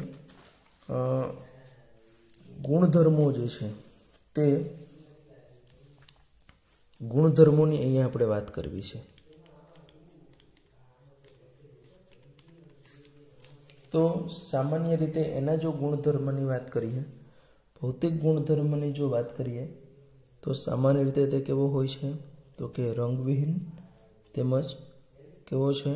ગુણધર્મો જે છે તે ગુણધર્મોની અહીંયા આપણે વાત કરવી છે। તો સામાન્ય રીતે એના જો ગુણધર્મની વાત કરીએ, ભૌતિક ગુણધર્મની જો વાત કરીએ તો સામાન્ય રીતે તે કેવો હોય છે તો કે રંગવિહીન તેમજ કેવો છે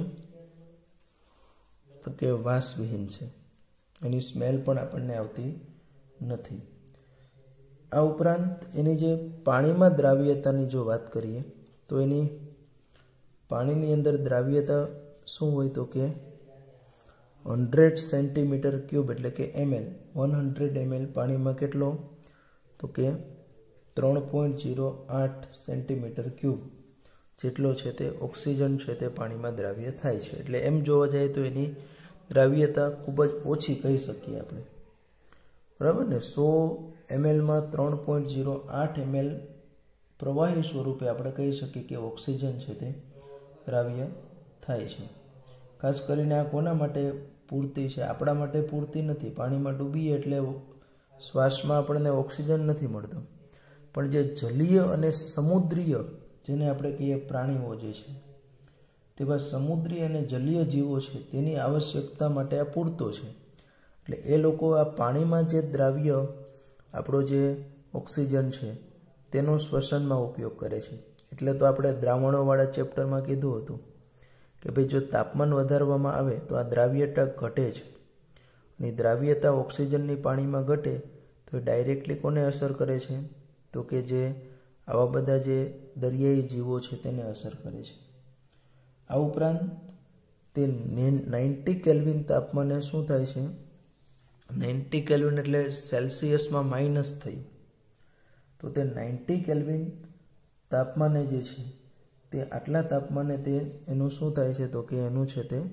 તો કે વાસવિહીન છે, એની સ્મેલ પણ આપણને આવતી નથી। આ ઉપરાંત એની જે પાણીમાં દ્રાવ્યતાની જો વાત કરીએ તો એની પાણીની અંદર દ્રાવ્યતા શું હોય તો કે હંડ્રેડ સેન્ટીમીટર ક્યુબ એટલે કે એમએલ વન હંડ્રેડ એમએલ પાણીમાં કેટલો તો કે ત્રણ પોઈન્ટ ઝીરો આઠ સેન્ટીમીટર ક્યુબ જેટલો છે તે ઓક્સિજન છે તે પાણીમાં દ્રાવ્ય થાય છે. એટલે એમ જોવા જાય તો એની દ્રાવ્યતા ખૂબ જ ઓછી કહી શકીએ આપણે, બરાબર ને. સો એમએલમાં ત્રણ પોઈન્ટ ઝીરો આઠ એમએલ પ્રવાહી સ્વરૂપે આપણે કહી શકીએ કે ઓક્સિજન છે તે દ્રાવ્ય થાય છે. ખાસ કરીને આ કોના માટે પૂરતી છે? આપણા માટે પૂરતી નથી. પાણીમાં ડૂબીએ એટલે શ્વાસમાં આપણને ઓક્સિજન નથી મળતો, પણ જે જલીય અને સમુદ્રીય, જેને આપણે કહીએ પ્રાણીઓ જે છે, તેવા સમુદ્રી અને જલીય જીવો છે તેની આવશ્યકતા માટે આ પૂરતો છે. એટલે એ લોકો આ પાણીમાં જે દ્રાવ્ય આપણો જે ઓક્સિજન છે તેનો શ્વસનમાં ઉપયોગ કરે છે. એટલે તો આપણે દ્રાવણોવાળા ચેપ્ટરમાં કીધું હતું કે ભાઈ જો તાપમાન વધારવામાં આવે તો આ દ્રાવ્યતા ઘટે છે, અને દ્રાવ્યતા ઓક્સિજનની પાણીમાં ઘટે તો એ ડાયરેક્ટલી કોને અસર કરે છે? તો કે જે આવા બધા જે દરિયાઈ જીવો છે તેને અસર કરે છે. આ ઉપરાંત તે નાઇન્ટી કેલ્વિન તાપમાને શું થાય છે? નાઇન્ટી કેલ્વિન એટલે સેલ્સિયસમાં માઇનસ થઈ, તો તે નાઇન્ટી કેલ્વિન તાપમાને જે છે તે આટલા તાપમાને તે એનું શું થાય છે? તો કે એનું છે તે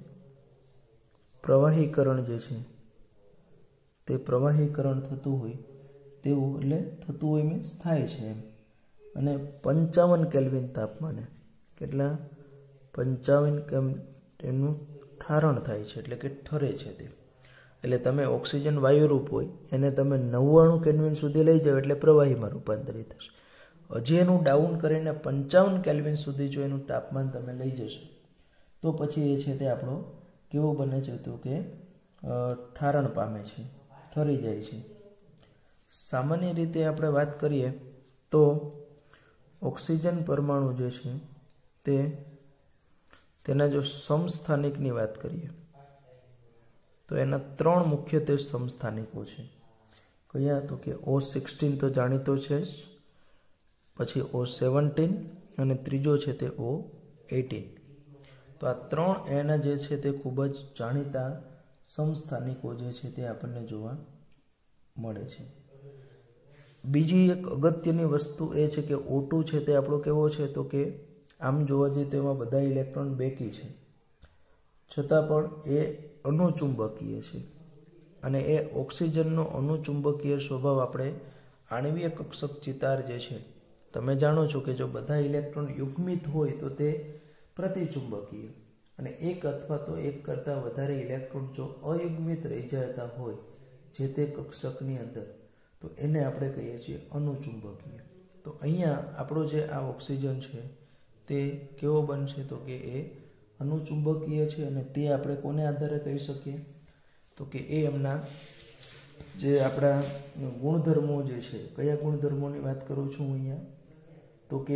પ્રવાહીકરણ જે છે તે પ્રવાહીકરણ થતું હોય તેવું, એટલે થતું હોય મીન્સ થાય છે એમ. અને પંચાવન કેલ્વિન તાપમાને, કેટલા? પંચાવન કેમ એનું ઠારણ થાય છે, એટલે કે ઠરે છે તે. એટલે તમે ઓક્સિજન વાયુરૂપ હોય એને તમે નવ્વાણું કેલ્વિન સુધી લઈ જાઓ એટલે પ્રવાહીમાં રૂપાંતરિત થશે. હજી એનું ડાઉન કરીને પંચાવન કેલ્વિન સુધી જો એનું તાપમાન તમે લઈ જશો તો પછી એ છે તે આપણો કેવો બને છે? તો કે ઠારણ પામે છે, ઠરી જાય છે. સામાન્ય રીતે આપણે વાત કરીએ તો ઓક્સિજન પરમાણુ જે છે તે તેના જો સમસ્થાનિકની વાત કરીએ તો એના ત્રણ મુખ્યત્વે સમસ્થાનિકો છે. કયા? તો કે ઓ સિક્સટીન તો જાણીતો છે જ, પછી ઓ સેવન્ટીન અને ત્રીજો છે તે ઓ એટીન. તો આ ત્રણ એના જે છે તે ખૂબ જ જાણીતા સમસ્થાનિકો જે છે તે આપણને જોવા મળે છે. બીજી એક અગત્યની વસ્તુ એ છે કે ઓ ટુ છે તે આપણો કેવો છે? તો કે આમ જોવા જઈએ તો એમાં બધા ઇલેક્ટ્રોન બેકી છે, છતાં પણ એ અનુચુંબકીય છે. અને એ ઓક્સિજનનો અનુચુંબકીય સ્વભાવ આપણે આણ્વીય કક્ષક ચિતાર જે છે, તમે જાણો છો કે જો બધા ઇલેક્ટ્રોન યુગ્મિત હોય તો તે પ્રતિચુંબકીય, અને એક અથવા તો એક કરતાં વધારે ઇલેક્ટ્રોન જો અયુગ્મિત રહી જતા હોય જે તે કક્ષકની અંદર તો એને આપણે કહીએ છીએ અનુચુંબકીય. તો અહીંયા આપણો જે આ ઓક્સિજન છે તે કેવો બનશે? તો કે એ અનુચુંબકીય છે. અને તે આપણે કોને આધારે કહી શકીએ? તો કે એ એમના જે આપણા ગુણધર્મો જે છે, કયા ગુણધર્મોની વાત કરું છું હું અહીંયા? તો કે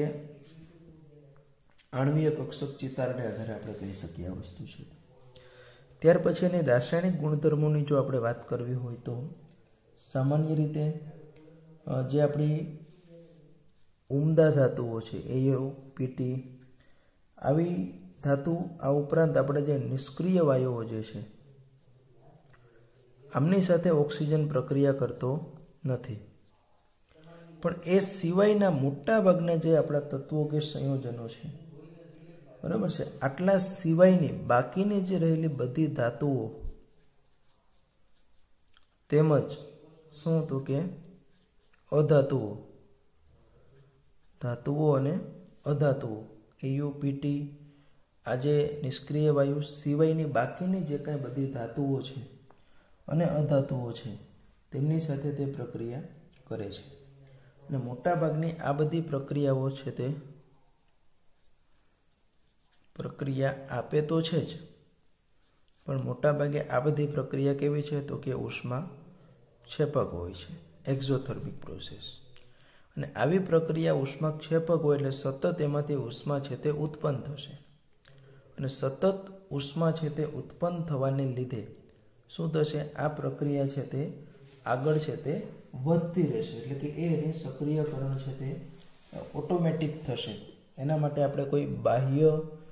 આણ્વીય કક્ષક ચિતારને આધારે આપણે કહી શકીએ આ વસ્તુ છે. ત્યાર પછી એની રાસાયણિક ગુણધર્મોની જો આપણે વાત કરવી હોય તો સામાન્ય રીતે જે આપણી ઉમદા ધાતુઓ છે એયુ, પીટી, આવી ધાતુ, આ ઉપરાંત આપણે જે નિષ્ક્રિય વાયુઓ જે છે આમની સાથે ઓક્સિજન પ્રક્રિયા કરતો નથી. પણ એ સિવાયના મોટા ભાગના જે આપણા તત્વો કે સંયોજનો છે, બરાબર છે, આટલા સિવાયની બાકીની જે રહેલી બધી ધાતુઓ તેમજ શું તો કે અધાતુઓ, ધાતુઓ અને અધાતુઓ, એયુપીટી, આજે નિષ્ક્રિય વાયુ સિવાયની બાકીની જે કાંઈ બધી ધાતુઓ છે અને અધાતુઓ છે તેમની સાથે તે પ્રક્રિયા કરે છે. અને મોટાભાગની આ બધી પ્રક્રિયાઓ છે તે પ્રક્રિયા આપે તો છે જ, પણ મોટાભાગે આ બધી પ્રક્રિયા કેવી છે? તો કે ઉષ્મા ક્ષેપક હોય છે, એક્ઝોથર્મિક પ્રોસેસ. અને આવી પ્રક્રિયા ઉષ્માક્ષેપક હોય એટલે સતત એમાંથી ઉષ્મા છે તે ઉત્પન્ન થશે, અને સતત ઉષ્મા છે તે ઉત્પન્ન થવાને લીધે શું થશે? આ પ્રક્રિયા છે તે આગળ છે તે વધતી રહેશે, એટલે કે એની સક્રિયકરણ છે તે ઓટોમેટિક થશે. એના માટે આપણે કોઈ બાહ્ય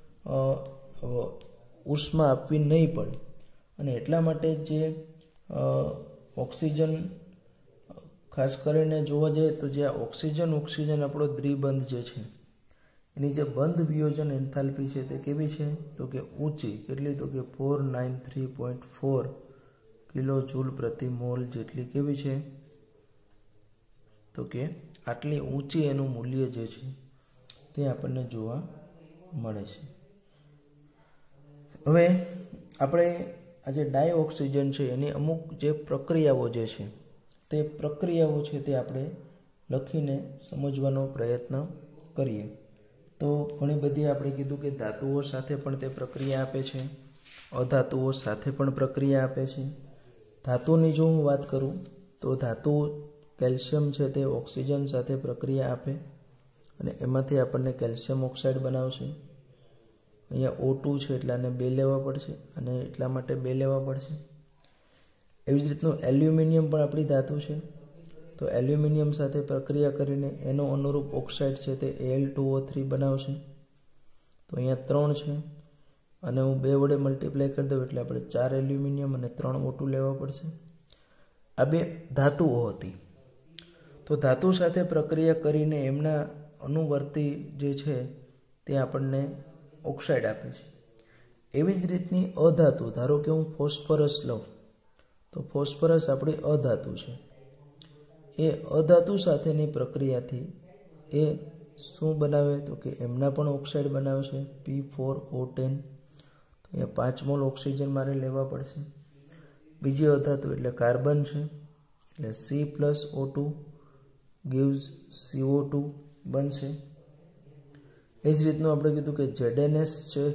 ઉષ્મા આપવી નહીં પડે. અને એટલા માટે જે ઓક્સિજન ખાસ કરીને જોવા જઈએ તો જે ઓક્સિજન ઓક્સિજન આપણો દ્વિબંધ જે છે એની જે બંધ વિયોજન એન્થાલ્પી છે તે કેવી છે તો કે ઊંચી, કેટલી તો કે four nine three point four kilo joule પ્રતિ મોલ જેટલી કેવી છે તો કે આટલી ઊંચી એનું મૂલ્ય જે છે તે આપણને જોવા મળે છે. હવે આપણે આ જે ડાય ઓક્સિજન છે એની અમુક જે પ્રક્રિયાઓ જે છે તે પ્રક્રિયાઓ છે તે આપણે લખીને સમજવાનો પ્રયત્ન કરીએ. તો ઘણી બધી આપણે કીધું કે ધાતુઓ સાથે પણ તે પ્રક્રિયા આપે છે, અધાતુઓ સાથે પણ પ્રક્રિયા આપે છે. ધાતુની જો હું વાત કરું તો ધાતુ કેલ્શિયમ છે તે ઓક્સિજન સાથે પ્રક્રિયા આપે અને એમાંથી આપણને કેલ્શિયમ ઓક્સાઇડ બનાવશે. અહીંયા ઓ ટુ છે એટલે આને બે લેવા પડશે અને એટલા માટે બે લેવા પડશે. એવી જ રીતનું એલ્યુમિનિયમ પણ આપણી ધાતુ છે, તો એલ્યુમિનિયમ સાથે પ્રક્રિયા કરીને એનો અનુરૂપ ઓક્સાઇડ છે તે એલ ટુ ઓ થ્રી બનાવશે. તો અહીંયા ત્રણ છે અને હું બે વડે મલ્ટીપ્લાય કરી દઉં એટલે આપણે ચાર એલ્યુમિનિયમ અને ત્રણ ઓ ટુ લેવા પડશે. આ બે ધાતુઓ હતી. તો ધાતુ સાથે પ્રક્રિયા કરીને એમના અનુવર્તી જે છે તે આપણને ઓક્સાઇડ આપે છે. એવી જ રીતની અધાતુ, ધારો કે હું ફોસ્ફરસ લઉં તો ફોસ્ફરસ આપણી અધાતુ છે. એ અધાતુ સાથેની પ્રક્રિયાથી એ શું બનાવે તો કે એમના પણ ઓક્સાઇડ બનાવશે પી ફોર ઓ ટેન. તો અહીંયા પાંચ મોલ ઓક્સિજન મારે લેવા પડશે. બીજી અધાતુ એટલે કાર્બન છે એટલે C plus O two gives C O two બનશે. એ જ રીતનું આપણે કીધું કે ઝેડ એન એસ છે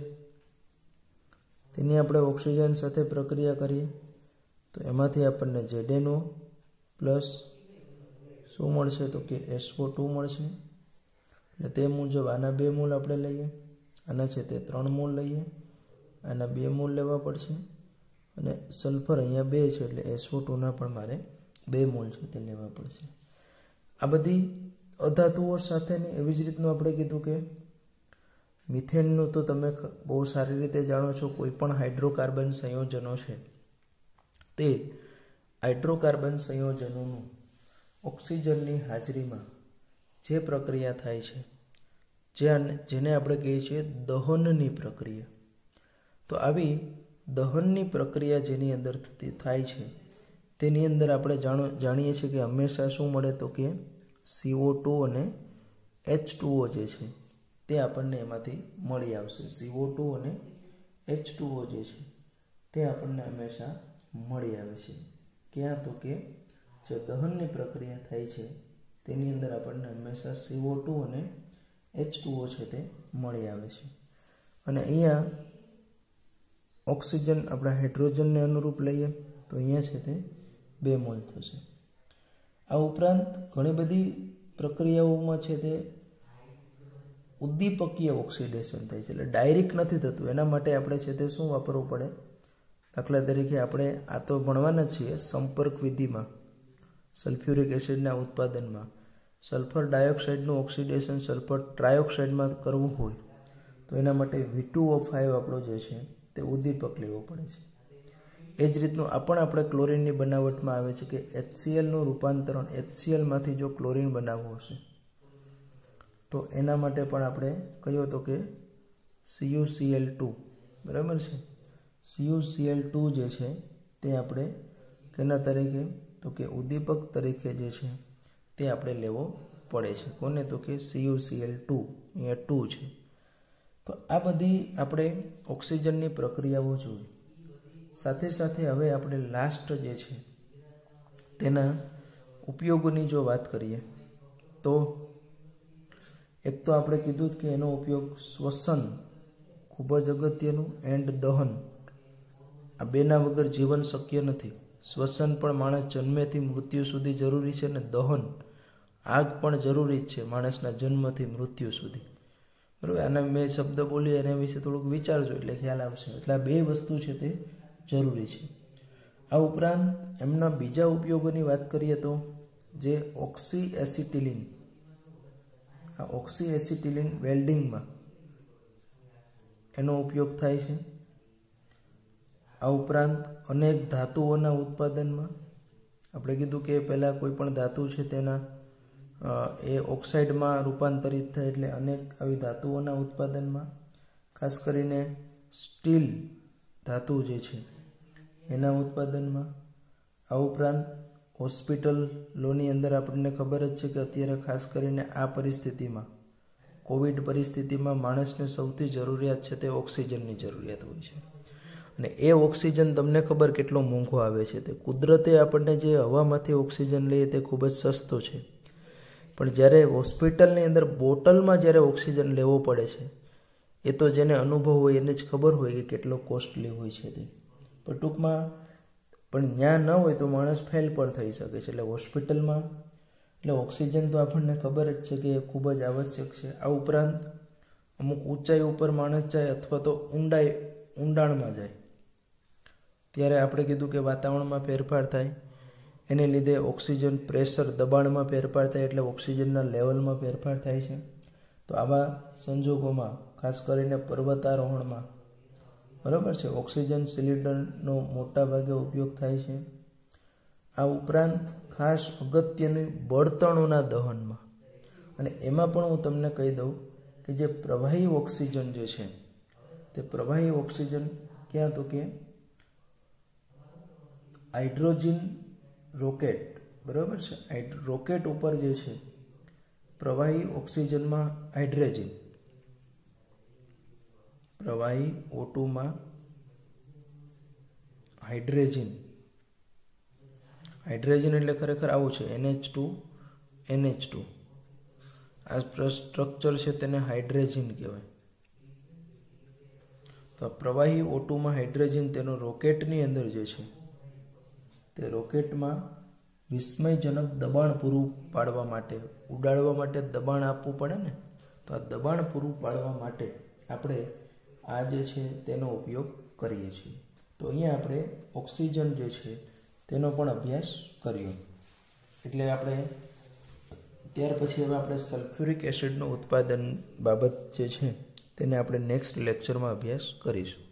તેની આપણે ઓક્સિજન સાથે પ્રક્રિયા કરીએ તો એમાંથી આપણને ઝેડ એન ઓ પ્લસ શું મળશે તો કે એસ ઓ ટુ મળશે. એટલે તે મુજબ આના બે મોલ આપણે લઈએ, આના છે તે ત્રણ મોલ લઈએ, આના બે મોલ લેવા પડશે અને સલ્ફર અહીંયા બે છે એટલે એસ ઓ ટુના પણ મારે બે મોલ છે તે લેવા પડશે. આ બધી અધાતુઓ સાથેની. એવી જ રીતનું આપણે કીધું કે મિથેનનું તો તમે બહુ સારી રીતે જાણો છો, કોઈ પણ હાઇડ્રોકાર્બન સંયોજનો છે તે હાઇડ્રોકાર્બન સંયોજનોનું ઓક્સિજનની હાજરીમાં જે પ્રક્રિયા થાય છે જે જેને આપણે કહીએ છીએ દહનની પ્રક્રિયા. તો આવી દહનની પ્રક્રિયા જેની અંદર થતી થાય છે તેની અંદર આપણે જાણો જાણીએ છીએ કે હંમેશા શું મળે તો કે સી ઓ ટુ અને એચ ટુ ઓ જે છે તે આપણને એમાંથી મળી આવશે. સી ઓ ટુ અને એચ ટુ ઓ જે છે તે આપણને હંમેશા મળી આવે છે. ક્યાં તો કે જે દહનની પ્રક્રિયા થાય છે તેની અંદર આપણને હંમેશા સી ઓ ટુ અને એચ ટુ ઓ છે તે મળી આવે છે. અને અહીંયા ઓક્સિજન આપણા હાઇડ્રોજનને અનુરૂપ લઈએ તો અહીંયા છે તે બે મોલ થશે. આ ઉપરાંત ઘણી બધી પ્રક્રિયાઓમાં છે તે ઉદ્દીપકીય ઓક્સિડેશન થાય છે, એટલે ડાયરેક્ટ નથી થતું. એના માટે આપણે છે તે શું વાપરવું પડે, દાખલા તરીકે આપણે આ તો ભણવાના જ છીએ સંપર્ક વિધિમાં સલ્ફ્યુરિક એસિડના ઉત્પાદનમાં સલ્ફર ડાયોક્સાઇડનું ઓક્સિડેશન સલ્ફર ટ્રાયોક્સાઇડમાં કરવું હોય તો એના માટે વી ટુ ઓ ફાઇવ આપણો જે છે તે ઉદ્દીપક લેવો પડે છે. એ જ રીતનું આ પણ આપણે ક્લોરિનની બનાવટમાં આવે છે કે એચસીએલનું રૂપાંતરણ એચસીએલમાંથી જો ક્લોરિન બનાવવું હશે તો એના માટે પણ આપણે કહ્યું તો કે C U C L two, બરાબર છે. C U C L two જે છે તે આપણે કેના તરીકે તો કે ઉદ્દીપક તરીકે જે છે તે આપણે લેવો પડે છે. કોને તો કે C U C L two, અહીંયા ટુ છે. તો આ બધી આપણે ઓક્સિજનની પ્રક્રિયાઓ જોઈ. સાથે સાથે હવે આપણે લાસ્ટ જે છે તેના ઉપયોગોની જો વાત કરીએ તો એક તો આપણે કીધું કે એનો ઉપયોગ શ્વસન ખૂબ જ અગત્યનું એન્ડ દહન, આ બેના વગર જીવન શક્ય નથી. શ્વસન પણ માણસ જન્મેથી મૃત્યુ સુધી જરૂરી છે અને દહન આગ પણ જરૂરી જ છે માણસના જન્મથી મૃત્યુ સુધી, બરાબર. આના મેં શબ્દ બોલી એના વિશે થોડુંક વિચારજો એટલે ખ્યાલ આવશે. એટલે આ બે વસ્તુ છે તે જરૂરી છે. આ ઉપરાંત એમના બીજા ઉપયોગોની વાત કરીએ તો જે ઓક્સી એસિટિલિન, આ ઓક્સી એસિટિલિન વેલ્ડિંગમાં એનો ઉપયોગ થાય છે. આ ઉપરાંત અનેક ધાતુઓના ઉત્પાદનમાં આપણે કીધું કે પહેલાં કોઈ પણ ધાતુ છે તેના એ ઓક્સાઇડમાં રૂપાંતરિત થાય, એટલે અનેક આવી ધાતુઓના ઉત્પાદનમાં, ખાસ કરીને સ્ટીલ ધાતુ જે છે એના ઉત્પાદનમાં. આ ઉપરાંત હોસ્પિટલોની અંદર આપણને ખબર જ છે કે અત્યારે ખાસ કરીને આ પરિસ્થિતિમાં, કોવિડ પરિસ્થિતિમાં માણસને સૌથી જરૂરિયાત છે તે ઓક્સિજનની જરૂરિયાત હોય છે. અને એ ઓક્સિજન તમને ખબર કેટલો મોંઘો આવે છે. તે કુદરતે આપણને જે હવામાંથી ઓક્સિજન લઈએ તે ખૂબ જ સસ્તો છે, પણ જ્યારે હોસ્પિટલની અંદર બોટલમાં જ્યારે ઓક્સિજન લેવો પડે છે એ તો જેને અનુભવ હોય એને જ ખબર હોય કે કેટલો કોસ્ટલી હોય છે તે. પણ ટૂંકમાં પણ ત્યાં ન હોય તો માણસ ફેલ પણ થઈ શકે છે. એટલે હોસ્પિટલમાં એટલે ઓક્સિજન તો આપણને ખબર જ છે કે એ ખૂબ જ આવશ્યક છે. આ ઉપરાંત અમુક ઊંચાઈ ઉપર માણસ જાય અથવા તો ઊંડાઈ ઊંડાણમાં જાય ત્યારે આપણે કીધું કે વાતાવરણમાં ફેરફાર થાય, એને લીધે ઓક્સિજન પ્રેશર દબાણમાં ફેરફાર થાય, એટલે ઓક્સિજનના લેવલમાં ફેરફાર થાય છે. તો આવા સંજોગોમાં ખાસ કરીને પર્વતારોહણમાં બરાબર છે ઓક્સિજન સિલિન્ડરનો મોટા ભાગે ઉપયોગ થાય છે. આ ઉપરાંત ખાસ અગત્યની બળતણોના દહનમાં, અને એમાં પણ હું તમને કહી દઉં કે જે પ્રવાહી ઓક્સિજન જે છે તે પ્રવાહી ઓક્સિજન ક્યાં તો કે હાઇડ્રોજન રોકેટ, બરાબર છે, રોકેટ ઉપર જે છે પ્રવાહી ઓક્સિજનમાં હાઇડ્રોજન, પ્રવાહી ઓ ટુમાં હાઇડ્રોજન, હાઇડ્રોજન એટલે ખરેખર આવું છે N H two N H two. આ સ્ટ્રક્ચર છે તેને હાઇડ્રોજન કહેવાય. તો આ પ્રવાહી ઓ ટુમાં હાઇડ્રોજન તેનો રોકેટની અંદર જે છે તે રોકેટમાં વિસ્મયજનક દબાણ પૂરું પાડવા માટે, ઉડાડવા માટે દબાણ આપવું પડે ને, તો આ દબાણ પૂરું પાડવા માટે આપણે આ જે છે તેનો ઉપયોગ કરીએ છીએ. તો અહીંયા આપણે ઓક્સિજન જે છે તેનો પણ અભ્યાસ કર્યો. એટલે આપણે ત્યાર પછી હવે આપણે સલ્ફ્યુરિક એસિડનું ઉત્પાદન બાબત જે છે તેને આપણે નેક્સ્ટ લેક્ચરમાં અભ્યાસ કરીશું.